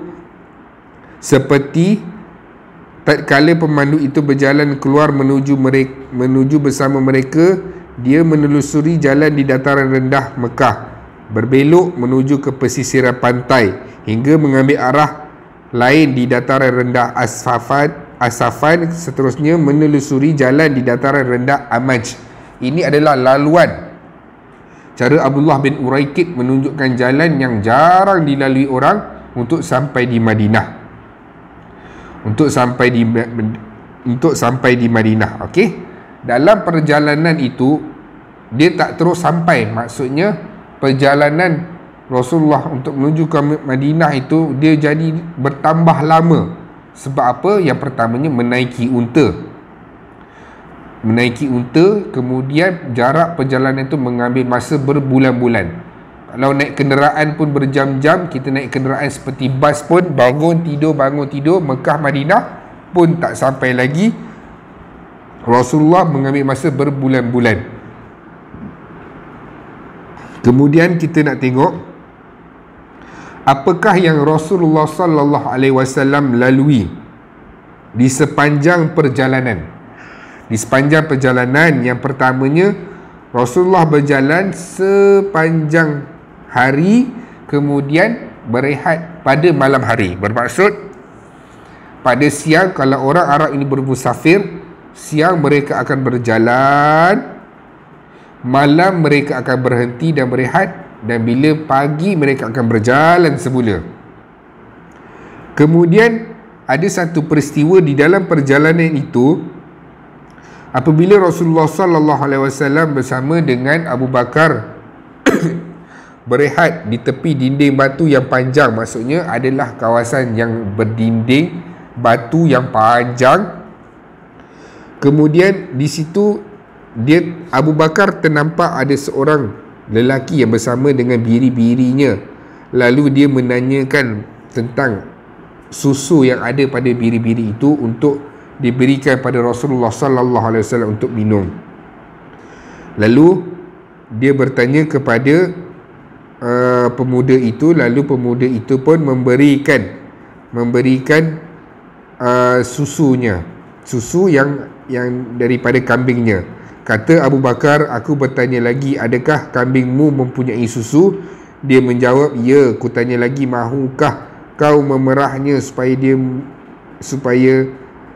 seperti tatkala pemandu itu berjalan keluar menuju mereka, menuju bersama mereka, dia menelusuri jalan di dataran rendah Mekah, berbelok menuju ke pesisiran pantai hingga mengambil arah lain di dataran rendah Asfafan, Asafan, seterusnya menelusuri jalan di dataran rendah Amaj. Ini adalah laluan. Cara Abdullah bin Uraikid menunjukkan jalan yang jarang dilalui orang untuk sampai di Madinah. Untuk sampai di untuk sampai di Madinah. Okey. Dalam perjalanan itu dia tak terus sampai. Maksudnya perjalanan Rasulullah untuk menuju ke Madinah itu dia jadi bertambah lama. Sebab apa? Yang pertamanya menaiki unta. Menaiki unta, kemudian jarak perjalanan itu mengambil masa berbulan-bulan. Kalau naik kenderaan pun berjam-jam. Kita naik kenderaan seperti bas pun bangun tidur, bangun tidur, Mekah Madinah pun tak sampai lagi. Rasulullah mengambil masa berbulan-bulan. Kemudian kita nak tengok apakah yang Rasulullah sallallahu alaihi wasallam lalui di sepanjang perjalanan. Di sepanjang perjalanan, yang pertamanya Rasulullah berjalan sepanjang hari, kemudian berehat pada malam hari. Bermaksud pada siang, kalau orang Arab ini bermusafir, siang mereka akan berjalan, malam mereka akan berhenti dan berehat, dan bila pagi mereka akan berjalan semula. Kemudian ada satu peristiwa di dalam perjalanan itu, apabila Rasulullah sallallahu alaihi wasallam bersama dengan Abu Bakar berehat di tepi dinding batu yang panjang, maksudnya adalah kawasan yang berdinding batu yang panjang. Kemudian di situ dia Abu Bakar ternampak ada seorang lelaki yang bersama dengan biri-birinya. Lalu dia menanyakan tentang susu yang ada pada biri-biri itu untuk diberikan pada Rasulullah sallallahu alaihi wasallam untuk minum. Lalu dia bertanya kepada uh, pemuda itu, lalu pemuda itu pun memberikan memberikan uh, susunya, susu yang yang daripada kambingnya. Kata Abu Bakar, aku bertanya lagi, adakah kambingmu mempunyai susu? Dia menjawab, ya. Ku tanya lagi, mahukah kau memerahnya supaya dia supaya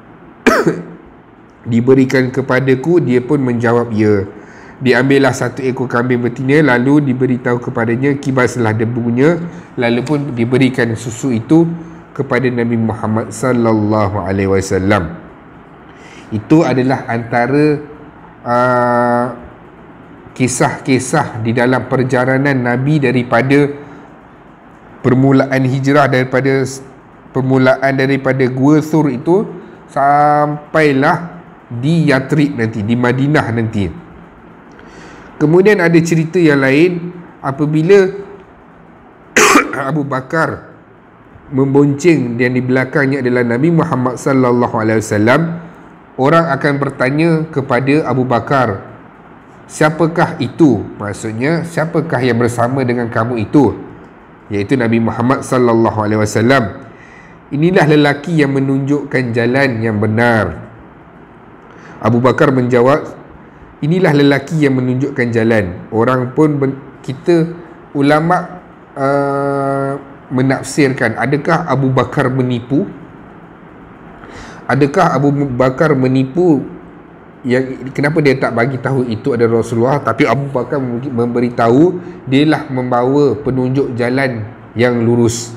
diberikan kepadaku? Dia pun menjawab, ya. Diambillah satu ekor kambing betina, lalu diberitahu kepadanya, kibaslah debunya, lalu pun diberikan susu itu kepada Nabi Muhammad sallallahu alaihi wasallam. Itu adalah antara uh, kisah-kisah di dalam perjalanan Nabi daripada permulaan hijrah, daripada permulaan daripada Gua Thur itu sampailah di Yathrib nanti, di Madinah nanti. Kemudian ada cerita yang lain, apabila Abu Bakar membonceng dan di belakangnya adalah Nabi Muhammad sallallahu alaihi wasallam, orang akan bertanya kepada Abu Bakar, siapakah itu? Maksudnya, siapakah yang bersama dengan kamu itu? Iaitu Nabi Muhammad sallallahu alaihi wasallam. Inilah lelaki yang menunjukkan jalan yang benar. Abu Bakar menjawab, inilah lelaki yang menunjukkan jalan. Orang pun ben- kita ulama uh, menafsirkan, adakah Abu Bakar menipu? Adakah Abu Bakar menipu? Yang kenapa dia tak bagi tahu itu ada Rasulullah, tapi Abu Bakar memberitahu dialah membawa penunjuk jalan yang lurus.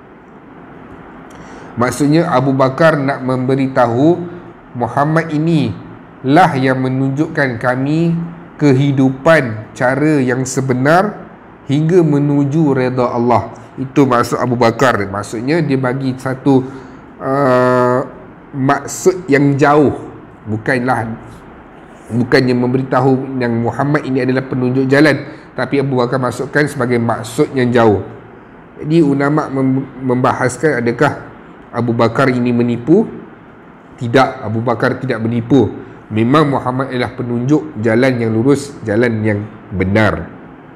Maksudnya Abu Bakar nak memberitahu Muhammad ini lah yang menunjukkan kami kehidupan cara yang sebenar hingga menuju redha Allah. Itu maksud Abu Bakar. Maksudnya dia bagi satu uh, maksud yang jauh, bukanlah bukannya memberitahu yang Muhammad ini adalah penunjuk jalan, tapi Abu Bakar masukkan sebagai maksud yang jauh. Jadi ulama membahaskan, adakah Abu Bakar ini menipu? Tidak, Abu Bakar tidak menipu. Memang Muhammad adalah penunjuk jalan yang lurus, jalan yang benar.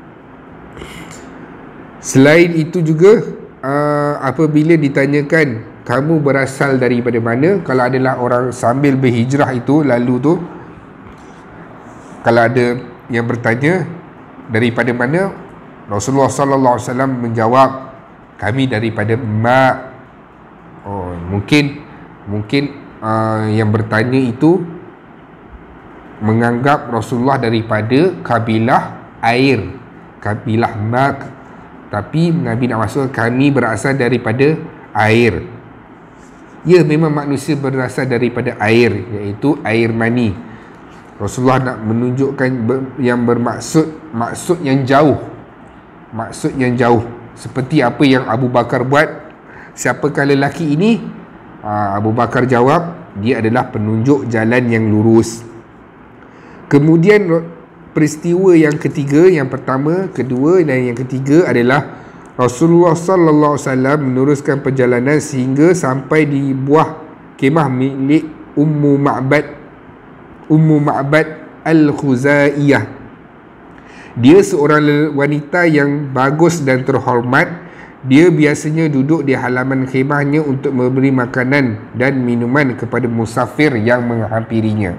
Selain itu juga, uh, apabila ditanyakan kamu berasal daripada mana, kalau adalah orang sambil berhijrah itu, lalu tu kalau ada yang bertanya daripada mana, Rasulullah sallallahu alaihi wasallam menjawab, kami daripada Mak. Oh, mungkin mungkin uh, yang bertanya itu menganggap Rasulullah daripada kabilah air, kabilah Mak, tapi Nabi nak masuk kami berasal daripada air. Ya, memang manusia berasal daripada air, iaitu air mani. Rasulullah nak menunjukkan yang bermaksud, maksud yang jauh, maksud yang jauh, seperti apa yang Abu Bakar buat. Siapakah lelaki ini? Abu Bakar jawab, dia adalah penunjuk jalan yang lurus. Kemudian peristiwa yang ketiga, yang pertama, kedua dan yang ketiga adalah Rasulullah sallallahu alaihi wasallam meneruskan perjalanan sehingga sampai di buah kemah milik Ummu Ma'bad, Ummu Ma'bad Al-Khuzaiyah. Dia seorang wanita yang bagus dan terhormat. Dia biasanya duduk di halaman khemahnya untuk memberi makanan dan minuman kepada musafir yang menghampirinya.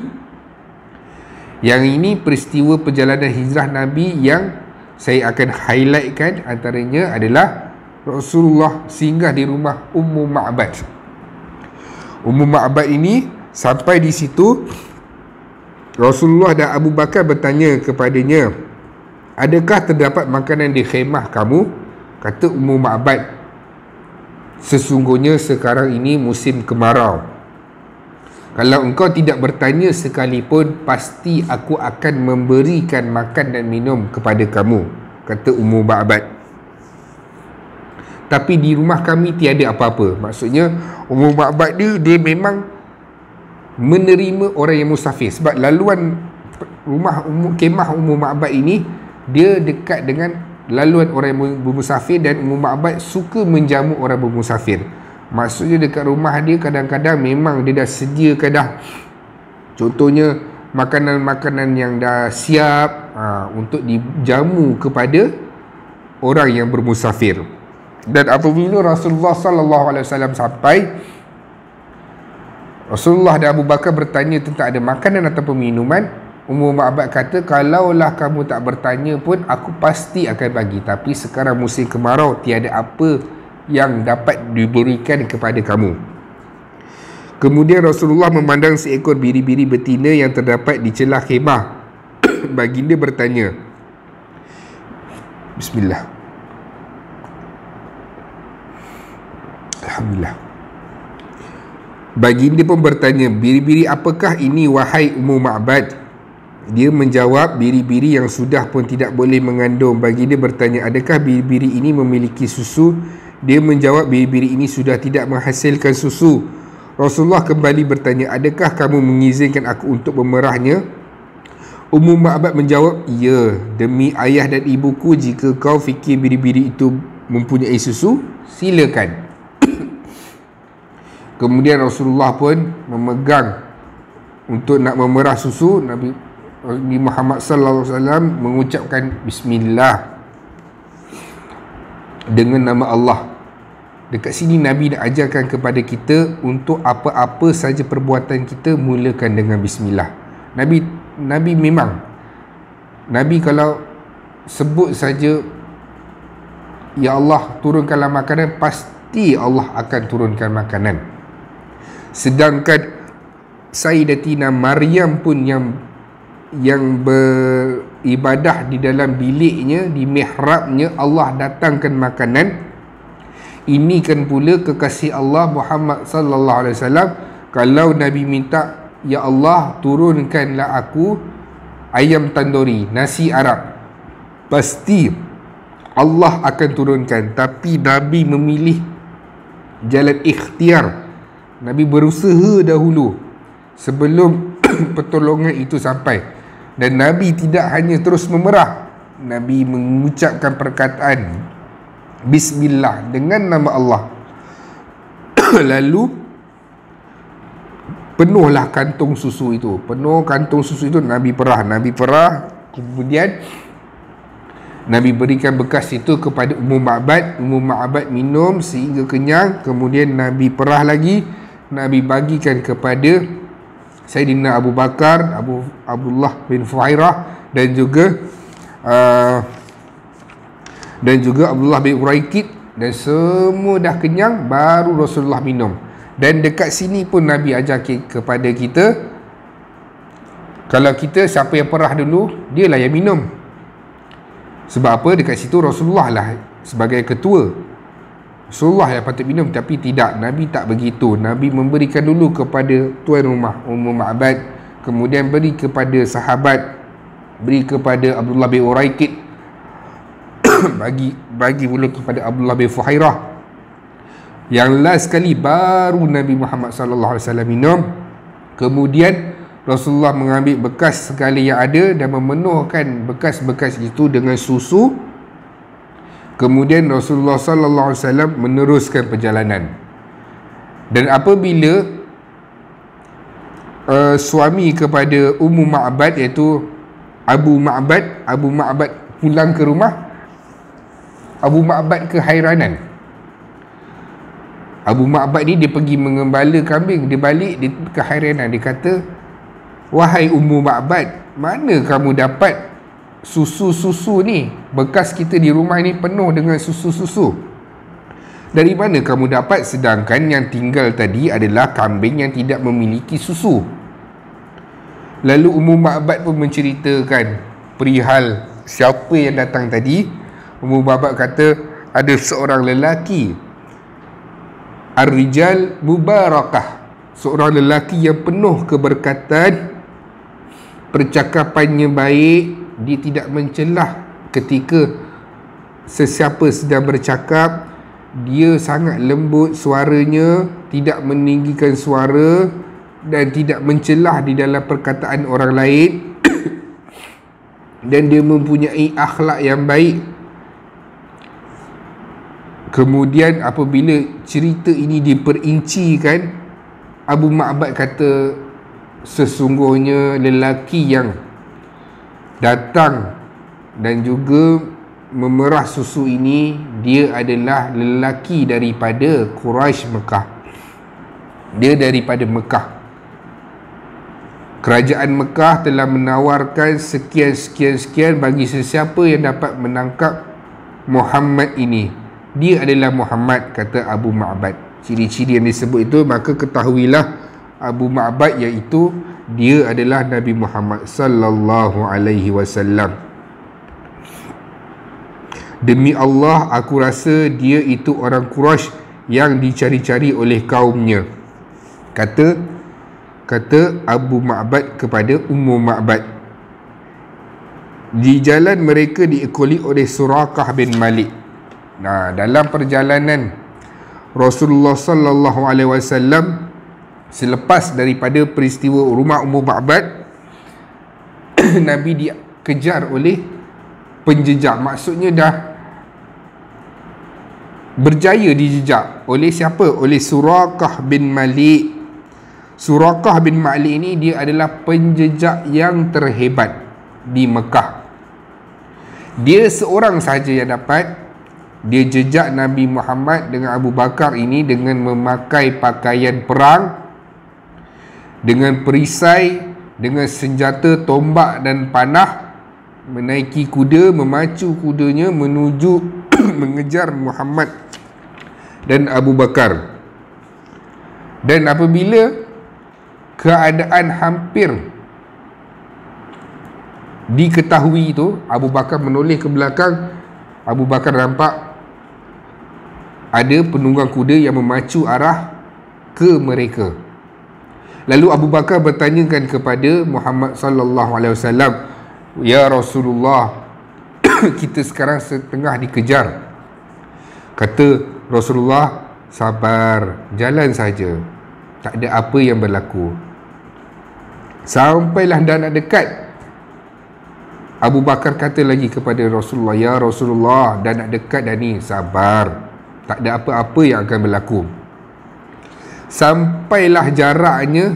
Yang ini peristiwa perjalanan hijrah Nabi yang saya akan highlightkan. Antaranya adalah Rasulullah singgah di rumah Ummu Ma'bad. Ummu Ma'bad ini sampai di situ, Rasulullah dan Abu Bakar bertanya kepadanya, adakah terdapat makanan di khemah kamu? Kata Ummu Ma'bad, sesungguhnya sekarang ini musim kemarau. Kalau engkau tidak bertanya sekalipun, pasti aku akan memberikan makan dan minum kepada kamu, kata Ummu Ma'bad. Tapi di rumah kami tiada apa-apa. Maksudnya Ummu Ma'bad dia, dia memang menerima orang yang musafir. Sebab laluan rumah umum, kemah Ummu Ma'bad ini, dia dekat dengan laluan orang yang bermusafir, dan Ummu Ma'bad suka menjamu orang bermusafir. Maksudnya dekat rumah dia kadang-kadang memang dia dah sediakan dah, contohnya makanan-makanan yang dah siap ha, untuk dijamu kepada orang yang bermusafir. Dan apabila Rasulullah sallallahu alaihi wasallam sampai, Rasulullah dan Abu Bakar bertanya tentang ada makanan ataupun minuman. Ummu Ma'bad kata, kalaulah kamu tak bertanya pun, aku pasti akan bagi. Tapi sekarang musim kemarau, tiada apa yang dapat diberikan kepada kamu. Kemudian Rasulullah memandang seekor biri-biri betina yang terdapat di celah khemah. Baginda bertanya, Bismillah, Alhamdulillah. Baginda pun bertanya, biri-biri apakah ini wahai Ummu Ma'bad? Dia menjawab, biri-biri yang sudah pun tidak boleh mengandung. Baginda bertanya, adakah biri-biri ini memiliki susu? Dia menjawab, biri-biri ini sudah tidak menghasilkan susu. Rasulullah kembali bertanya, adakah kamu mengizinkan aku untuk memerahnya? Ummu Ma'bad menjawab, ya, demi ayah dan ibuku, jika kau fikir biri-biri itu mempunyai susu, silakan. Kemudian Rasulullah pun memegang untuk nak memerah susu. Nabi, Nabi Muhammad sallallahu alaihi wasallam mengucapkan Bismillah dengan nama Allah. Dekat sini Nabi nak ajarkan kepada kita untuk apa-apa saja perbuatan kita, mulakan dengan Bismillah. Nabi Nabi memang Nabi kalau sebut saja, Ya Allah turunkanlah makanan, pasti Allah akan turunkan makanan. Sedangkan Sayyidatina Maryam pun yang yang beribadah di dalam biliknya, di mihrabnya, Allah datangkan makanan. Ini kan pula kekasih Allah Muhammad sallallahu alaihi wasallam, kalau Nabi minta, ya Allah turunkanlah aku ayam tanduri, nasi Arab, pasti Allah akan turunkan. Tapi Nabi memilih jalan ikhtiar. Nabi berusaha dahulu sebelum pertolongan itu sampai. Dan Nabi tidak hanya terus memerah, Nabi mengucapkan perkataan Bismillah dengan nama Allah. Lalu penuhlah kantung susu itu. Penuh kantung susu itu Nabi perah. Nabi perah, kemudian Nabi berikan bekas itu kepada Ummu Ma'bad. Ummu Ma'bad minum sehingga kenyang. Kemudian Nabi perah lagi, Nabi bagikan kepada Sayyidina Abu Bakar, Abu Abdullah bin Fuhairah, dan juga uh, dan juga Abdullah bin Uraikid. Dan semua dah kenyang, baru Rasulullah minum. Dan dekat sini pun Nabi ajar kepada kita, kalau kita siapa yang perah dulu, dialah yang minum. Sebab apa? Dekat situ Rasulullah lah sebagai ketua, Rasulullah yang patut minum. Tapi tidak, Nabi tak begitu. Nabi memberikan dulu kepada tuan rumah Ummu Ma'bad, kemudian beri kepada sahabat, beri kepada Abdullah bin Uraikid, bagi bagi pula kepada Abdullah bin Fuhairah. Yang last sekali baru Nabi Muhammad sallallahu alaihi wasallam minum. Kemudian Rasulullah mengambil bekas sekali yang ada dan memenuhkan bekas-bekas itu dengan susu. Kemudian Rasulullah sallallahu alaihi wasallam meneruskan perjalanan. Dan apabila uh, suami kepada Ummu Ma'bad, iaitu Abu Ma'bad, Abu Ma'bad pulang ke rumah, Abu Ma'bad kehairanan. Abu Ma'bad ni dia pergi mengembala kambing, dia balik, dia kehairanan. Dia kata, wahai Ummu Ma'bad, mana kamu dapat susu-susu ni? Bekas kita di rumah ni penuh dengan susu-susu. Dari mana kamu dapat? Sedangkan yang tinggal tadi adalah kambing yang tidak memiliki susu. Lalu Ummu Ma'bad pun menceritakan perihal siapa yang datang tadi. Ummu Ma'bad kata ada seorang lelaki, Ar-Rijal Mubarakah, seorang lelaki yang penuh keberkatan, percakapannya baik, dia tidak mencelah ketika sesiapa sedang bercakap, dia sangat lembut suaranya, tidak meninggikan suara dan tidak mencelah di dalam perkataan orang lain dan dia mempunyai akhlak yang baik. Kemudian apabila cerita ini diperincikan, Abu Ma'bad kata sesungguhnya lelaki yang datang dan juga memerah susu ini, dia adalah lelaki daripada Quraisy Mekah. Dia daripada Mekah. Kerajaan Mekah telah menawarkan sekian-sekian-sekian bagi sesiapa yang dapat menangkap Muhammad ini. Dia adalah Muhammad, kata Abu Ma'bad. Ciri-ciri yang disebut itu, maka ketahuilah Abu Ma'bad iaitu dia adalah Nabi Muhammad sallallahu alaihi wasallam. Demi Allah, aku rasa dia itu orang Quraisy yang dicari-cari oleh kaumnya. Kata kata Abu Ma'bad kepada Ummu Ma'bad. Di jalan mereka diikuli oleh Suraqah bin Malik. Nah, dalam perjalanan Rasulullah sallallahu alaihi wasallam selepas daripada peristiwa rumah Ummu Ma'bad, Nabi dikejar oleh penjejak. Maksudnya dah berjaya dijejak oleh siapa? Oleh Suraqah bin Malik. Suraqah bin Malik ini dia adalah penjejak yang terhebat di Mekah. Dia seorang sahaja yang dapat. Dia jejak Nabi Muhammad dengan Abu Bakar ini dengan memakai pakaian perang, dengan perisai, dengan senjata tombak dan panah, menaiki kuda, memacu kudanya menuju mengejar Muhammad dan Abu Bakar. Dan apabila keadaan hampir diketahui itu, Abu Bakar menoleh ke belakang. Abu Bakar nampak ada penunggang kuda yang memacu arah ke mereka. Lalu Abu Bakar bertanyakan kepada Muhammad sallallahu alaihi wasallam, "Ya Rasulullah, kita sekarang setengah dikejar." Kata Rasulullah, "Sabar, jalan saja. Tak ada apa yang berlaku." Sampailah dah nak dekat, Abu Bakar kata lagi kepada Rasulullah, "Ya Rasulullah, dah nak dekat dah ni, sabar. Tak ada apa-apa yang akan berlaku." Sampailah jaraknya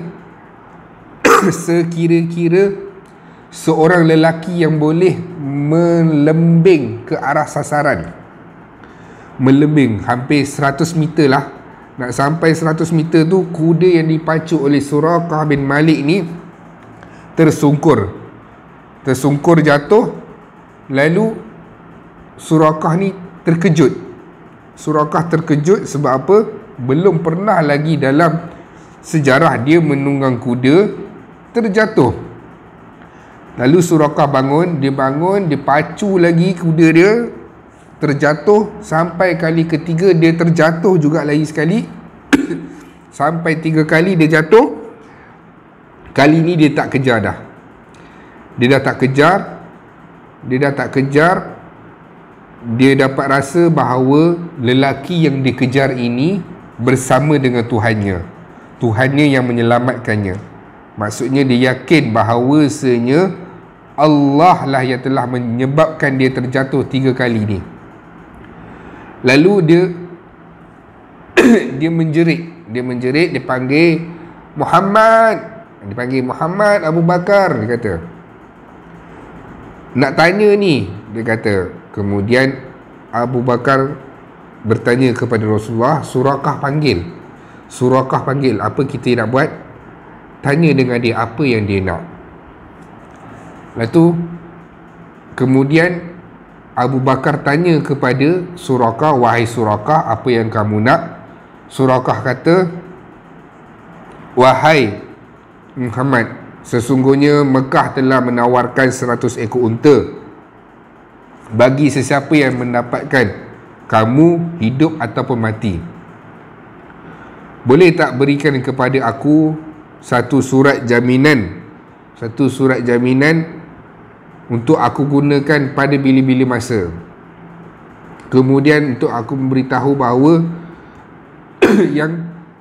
sekira-kira seorang lelaki yang boleh melembing ke arah sasaran. Melembing hampir seratus meter lah. Nak sampai seratus meter tu, kuda yang dipacu oleh Suraqah bin Malik ni tersungkur. Tersungkur jatuh. Lalu Suraqah ni terkejut. Suraqah terkejut sebab apa? Belum pernah lagi dalam sejarah dia menunggang kuda terjatuh. Lalu Suraqah bangun. Dia bangun, dia pacu lagi kuda dia, terjatuh. Sampai kali ketiga dia terjatuh juga lagi sekali. Sampai tiga kali dia jatuh. Kali ni dia tak kejar dah. Dia dah tak kejar. Dia dah tak kejar. Dia dapat rasa bahawa lelaki yang dikejar ini bersama dengan Tuhannya. Tuhannya yang menyelamatkannya. Maksudnya dia yakin bahawasanya Allah lah yang telah menyebabkan dia terjatuh tiga kali ni. Lalu dia dia menjerit. Dia menjerit, dia panggil Muhammad. Dia panggil Muhammad, Abu Bakar, dia kata. Nak tanya ni, dia kata. Kemudian Abu Bakar bertanya kepada Rasulullah, Suraqah panggil. Suraqah panggil, apa kita nak buat? Tanya dengan dia apa yang dia nak. Lepas tu kemudian Abu Bakar tanya kepada Suraqah, wahai Suraqah, apa yang kamu nak? Suraqah kata, wahai Muhammad, sesungguhnya Mekah telah menawarkan seratus ekor unta bagi sesiapa yang mendapatkan kamu hidup ataupun mati. Boleh tak berikan kepada aku satu surat jaminan, satu surat jaminan untuk aku gunakan pada bila-bila masa. Kemudian untuk aku memberitahu bahawa yang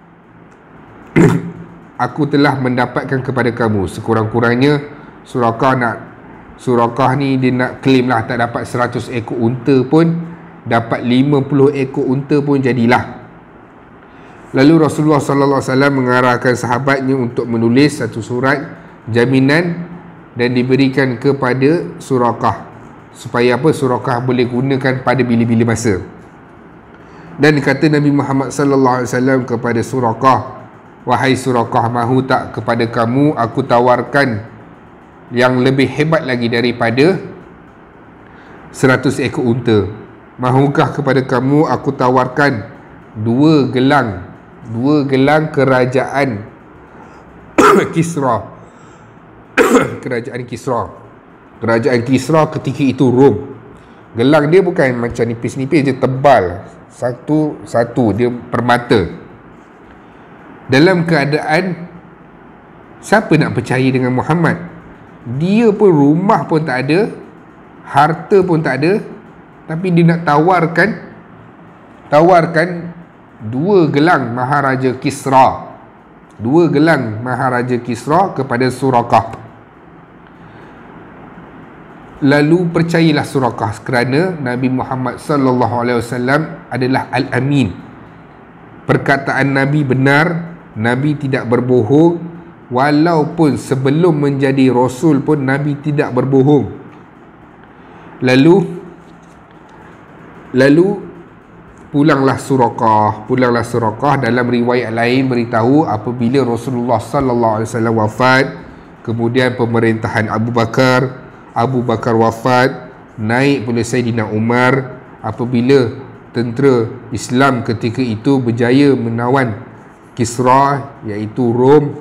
aku telah mendapatkan kepada kamu, sekurang-kurangnya Surakah nak Surakah ni dia nak claim lah tak dapat seratus ekor unta pun, dapat lima puluh ekor unta pun jadilah. Lalu Rasulullah sallallahu alaihi wasallam mengarahkan sahabatnya untuk menulis satu surat jaminan dan diberikan kepada Surakah, supaya apa? Surakah boleh gunakan pada bila-bila masa. Dan kata Nabi Muhammad sallallahu alaihi wasallam kepada Surakah, wahai Surakah, mahu tak kepada kamu aku tawarkan yang lebih hebat lagi daripada seratus ekor unta? Mahukah kepada kamu aku tawarkan dua gelang, dua gelang kerajaan Kisra. Kerajaan Kisra. Kerajaan Kisra ketika itu Rom. Gelang dia bukan macam nipis-nipis, dia tebal. Satu-satu, dia permata. Dalam keadaan siapa nak percaya dengan Muhammad? Dia pun rumah pun tak ada, harta pun tak ada, tapi dia nak tawarkan Tawarkan dua gelang Maharaja Kisra, dua gelang Maharaja Kisra kepada Surakah. Lalu percayalah Surakah kerana Nabi Muhammad sallallahu alaihi wasallam adalah Al-Amin. Perkataan Nabi benar, Nabi tidak berbohong, walaupun sebelum menjadi Rasul pun Nabi tidak berbohong. Lalu Lalu pulanglah Surakah, pulanglah Surakah. Dalam riwayat lain beritahu apabila Rasulullah sallallahu alaihi wasallam wafat, kemudian pemerintahan Abu Bakar, Abu Bakar wafat, naik pula Saidina Umar. Apabila tentera Islam ketika itu berjaya menawan Kisra, iaitu Rom,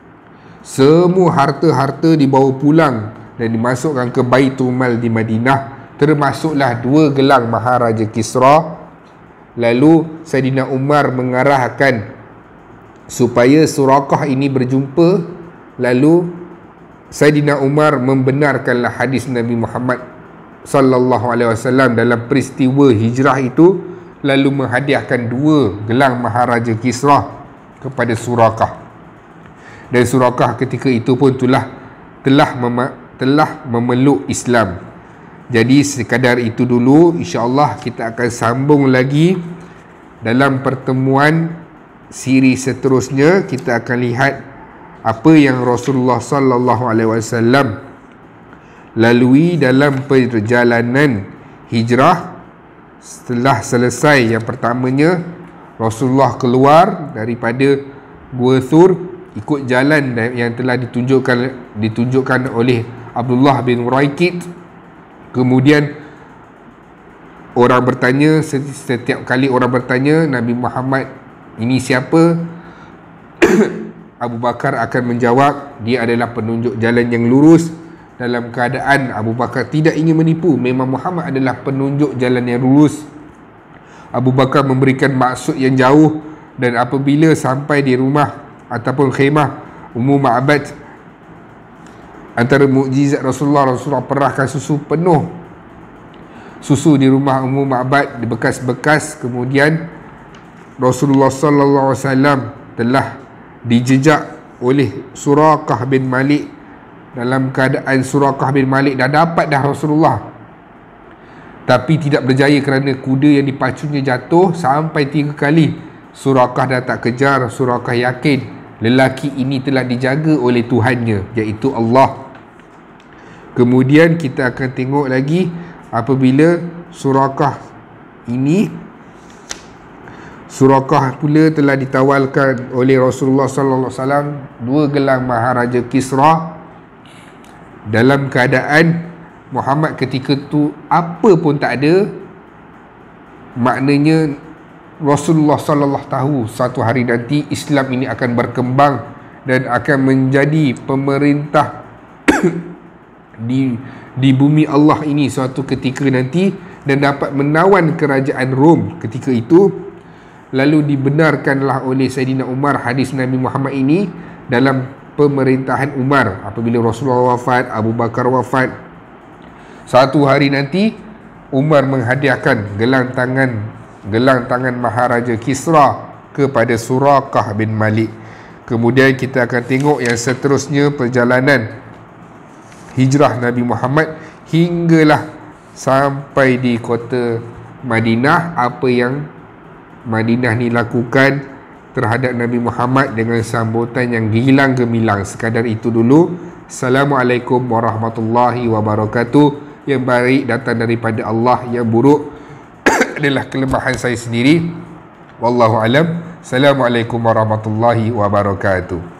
semua harta-harta dibawa pulang dan dimasukkan ke Baitul Mal di Madinah, termasuklah dua gelang Maharaja Kisra. Lalu Saidina Umar mengarahkan supaya Surakah ini berjumpa. Lalu Saidina Umar membenarkanlah hadis Nabi Muhammad sallallahu alaihi wasallam dalam peristiwa hijrah itu, lalu menghadiahkan dua gelang Maharaja Kisra kepada Surakah. Dan Surakah ketika itu pun telah telah mem- telah memeluk Islam. Jadi sekadar itu dulu, insya-Allah kita akan sambung lagi dalam pertemuan siri seterusnya. Kita akan lihat apa yang Rasulullah sallallahu alaihi wasallam lalui dalam perjalanan hijrah. Setelah selesai yang pertamanya, Rasulullah keluar daripada Gua Thur, ikut jalan yang telah ditunjukkan ditunjukkan oleh Abdullah bin Uraikid. Kemudian orang bertanya, setiap kali orang bertanya Nabi Muhammad ini siapa, Abu Bakar akan menjawab dia adalah penunjuk jalan yang lurus. Dalam keadaan Abu Bakar tidak ingin menipu, memang Muhammad adalah penunjuk jalan yang lurus. Abu Bakar memberikan maksud yang jauh, dan apabila sampai di rumah ataupun khemah Ummu Ma'bad, antara mukjizat Rasulullah, Rasulullah perahkan susu penuh, susu di rumah Ummu Ma'bad, di bekas-bekas. Kemudian Rasulullah sallallahu alaihi wasallam telah dijejak oleh Surakah bin Malik. Dalam keadaan Surakah bin Malik dah dapat dah Rasulullah, tapi tidak berjaya kerana kuda yang dipacunya jatuh sampai tiga kali. Surakah dah tak kejar. Surakah yakin lelaki ini telah dijaga oleh Tuhannya, iaitu Allah. Kemudian kita akan tengok lagi apabila Surakah ini, Surakah pula telah ditawalkan oleh Rasulullah sallallahu alaihi wasallam dua gelang Maharaja Kisra. Dalam keadaan Muhammad ketika tu apa pun tak ada, maknanya Rasulullah sallallahu tahu satu hari nanti Islam ini akan berkembang dan akan menjadi pemerintah di di bumi Allah ini suatu ketika nanti, dan dapat menawan kerajaan Rom ketika itu. Lalu dibenarkanlah oleh Sayyidina Umar hadis Nabi Muhammad ini dalam pemerintahan Umar. Apabila Rasulullah wafat, Abu Bakar wafat, satu hari nanti Umar menghadiahkan gelang tangan gelang tangan Maharaja Kisra kepada Suraqah bin Malik. Kemudian kita akan tengok yang seterusnya perjalanan hijrah Nabi Muhammad hinggalah sampai di kota Madinah. Apa yang Madinah ni lakukan terhadap Nabi Muhammad dengan sambutan yang gilang gemilang. Sekadar itu dulu. Assalamualaikum warahmatullahi wabarakatuh. Yang baik datang daripada Allah, yang buruk adalah kelemahan saya sendiri. Wallahu alam. Assalamualaikum warahmatullahi wabarakatuh.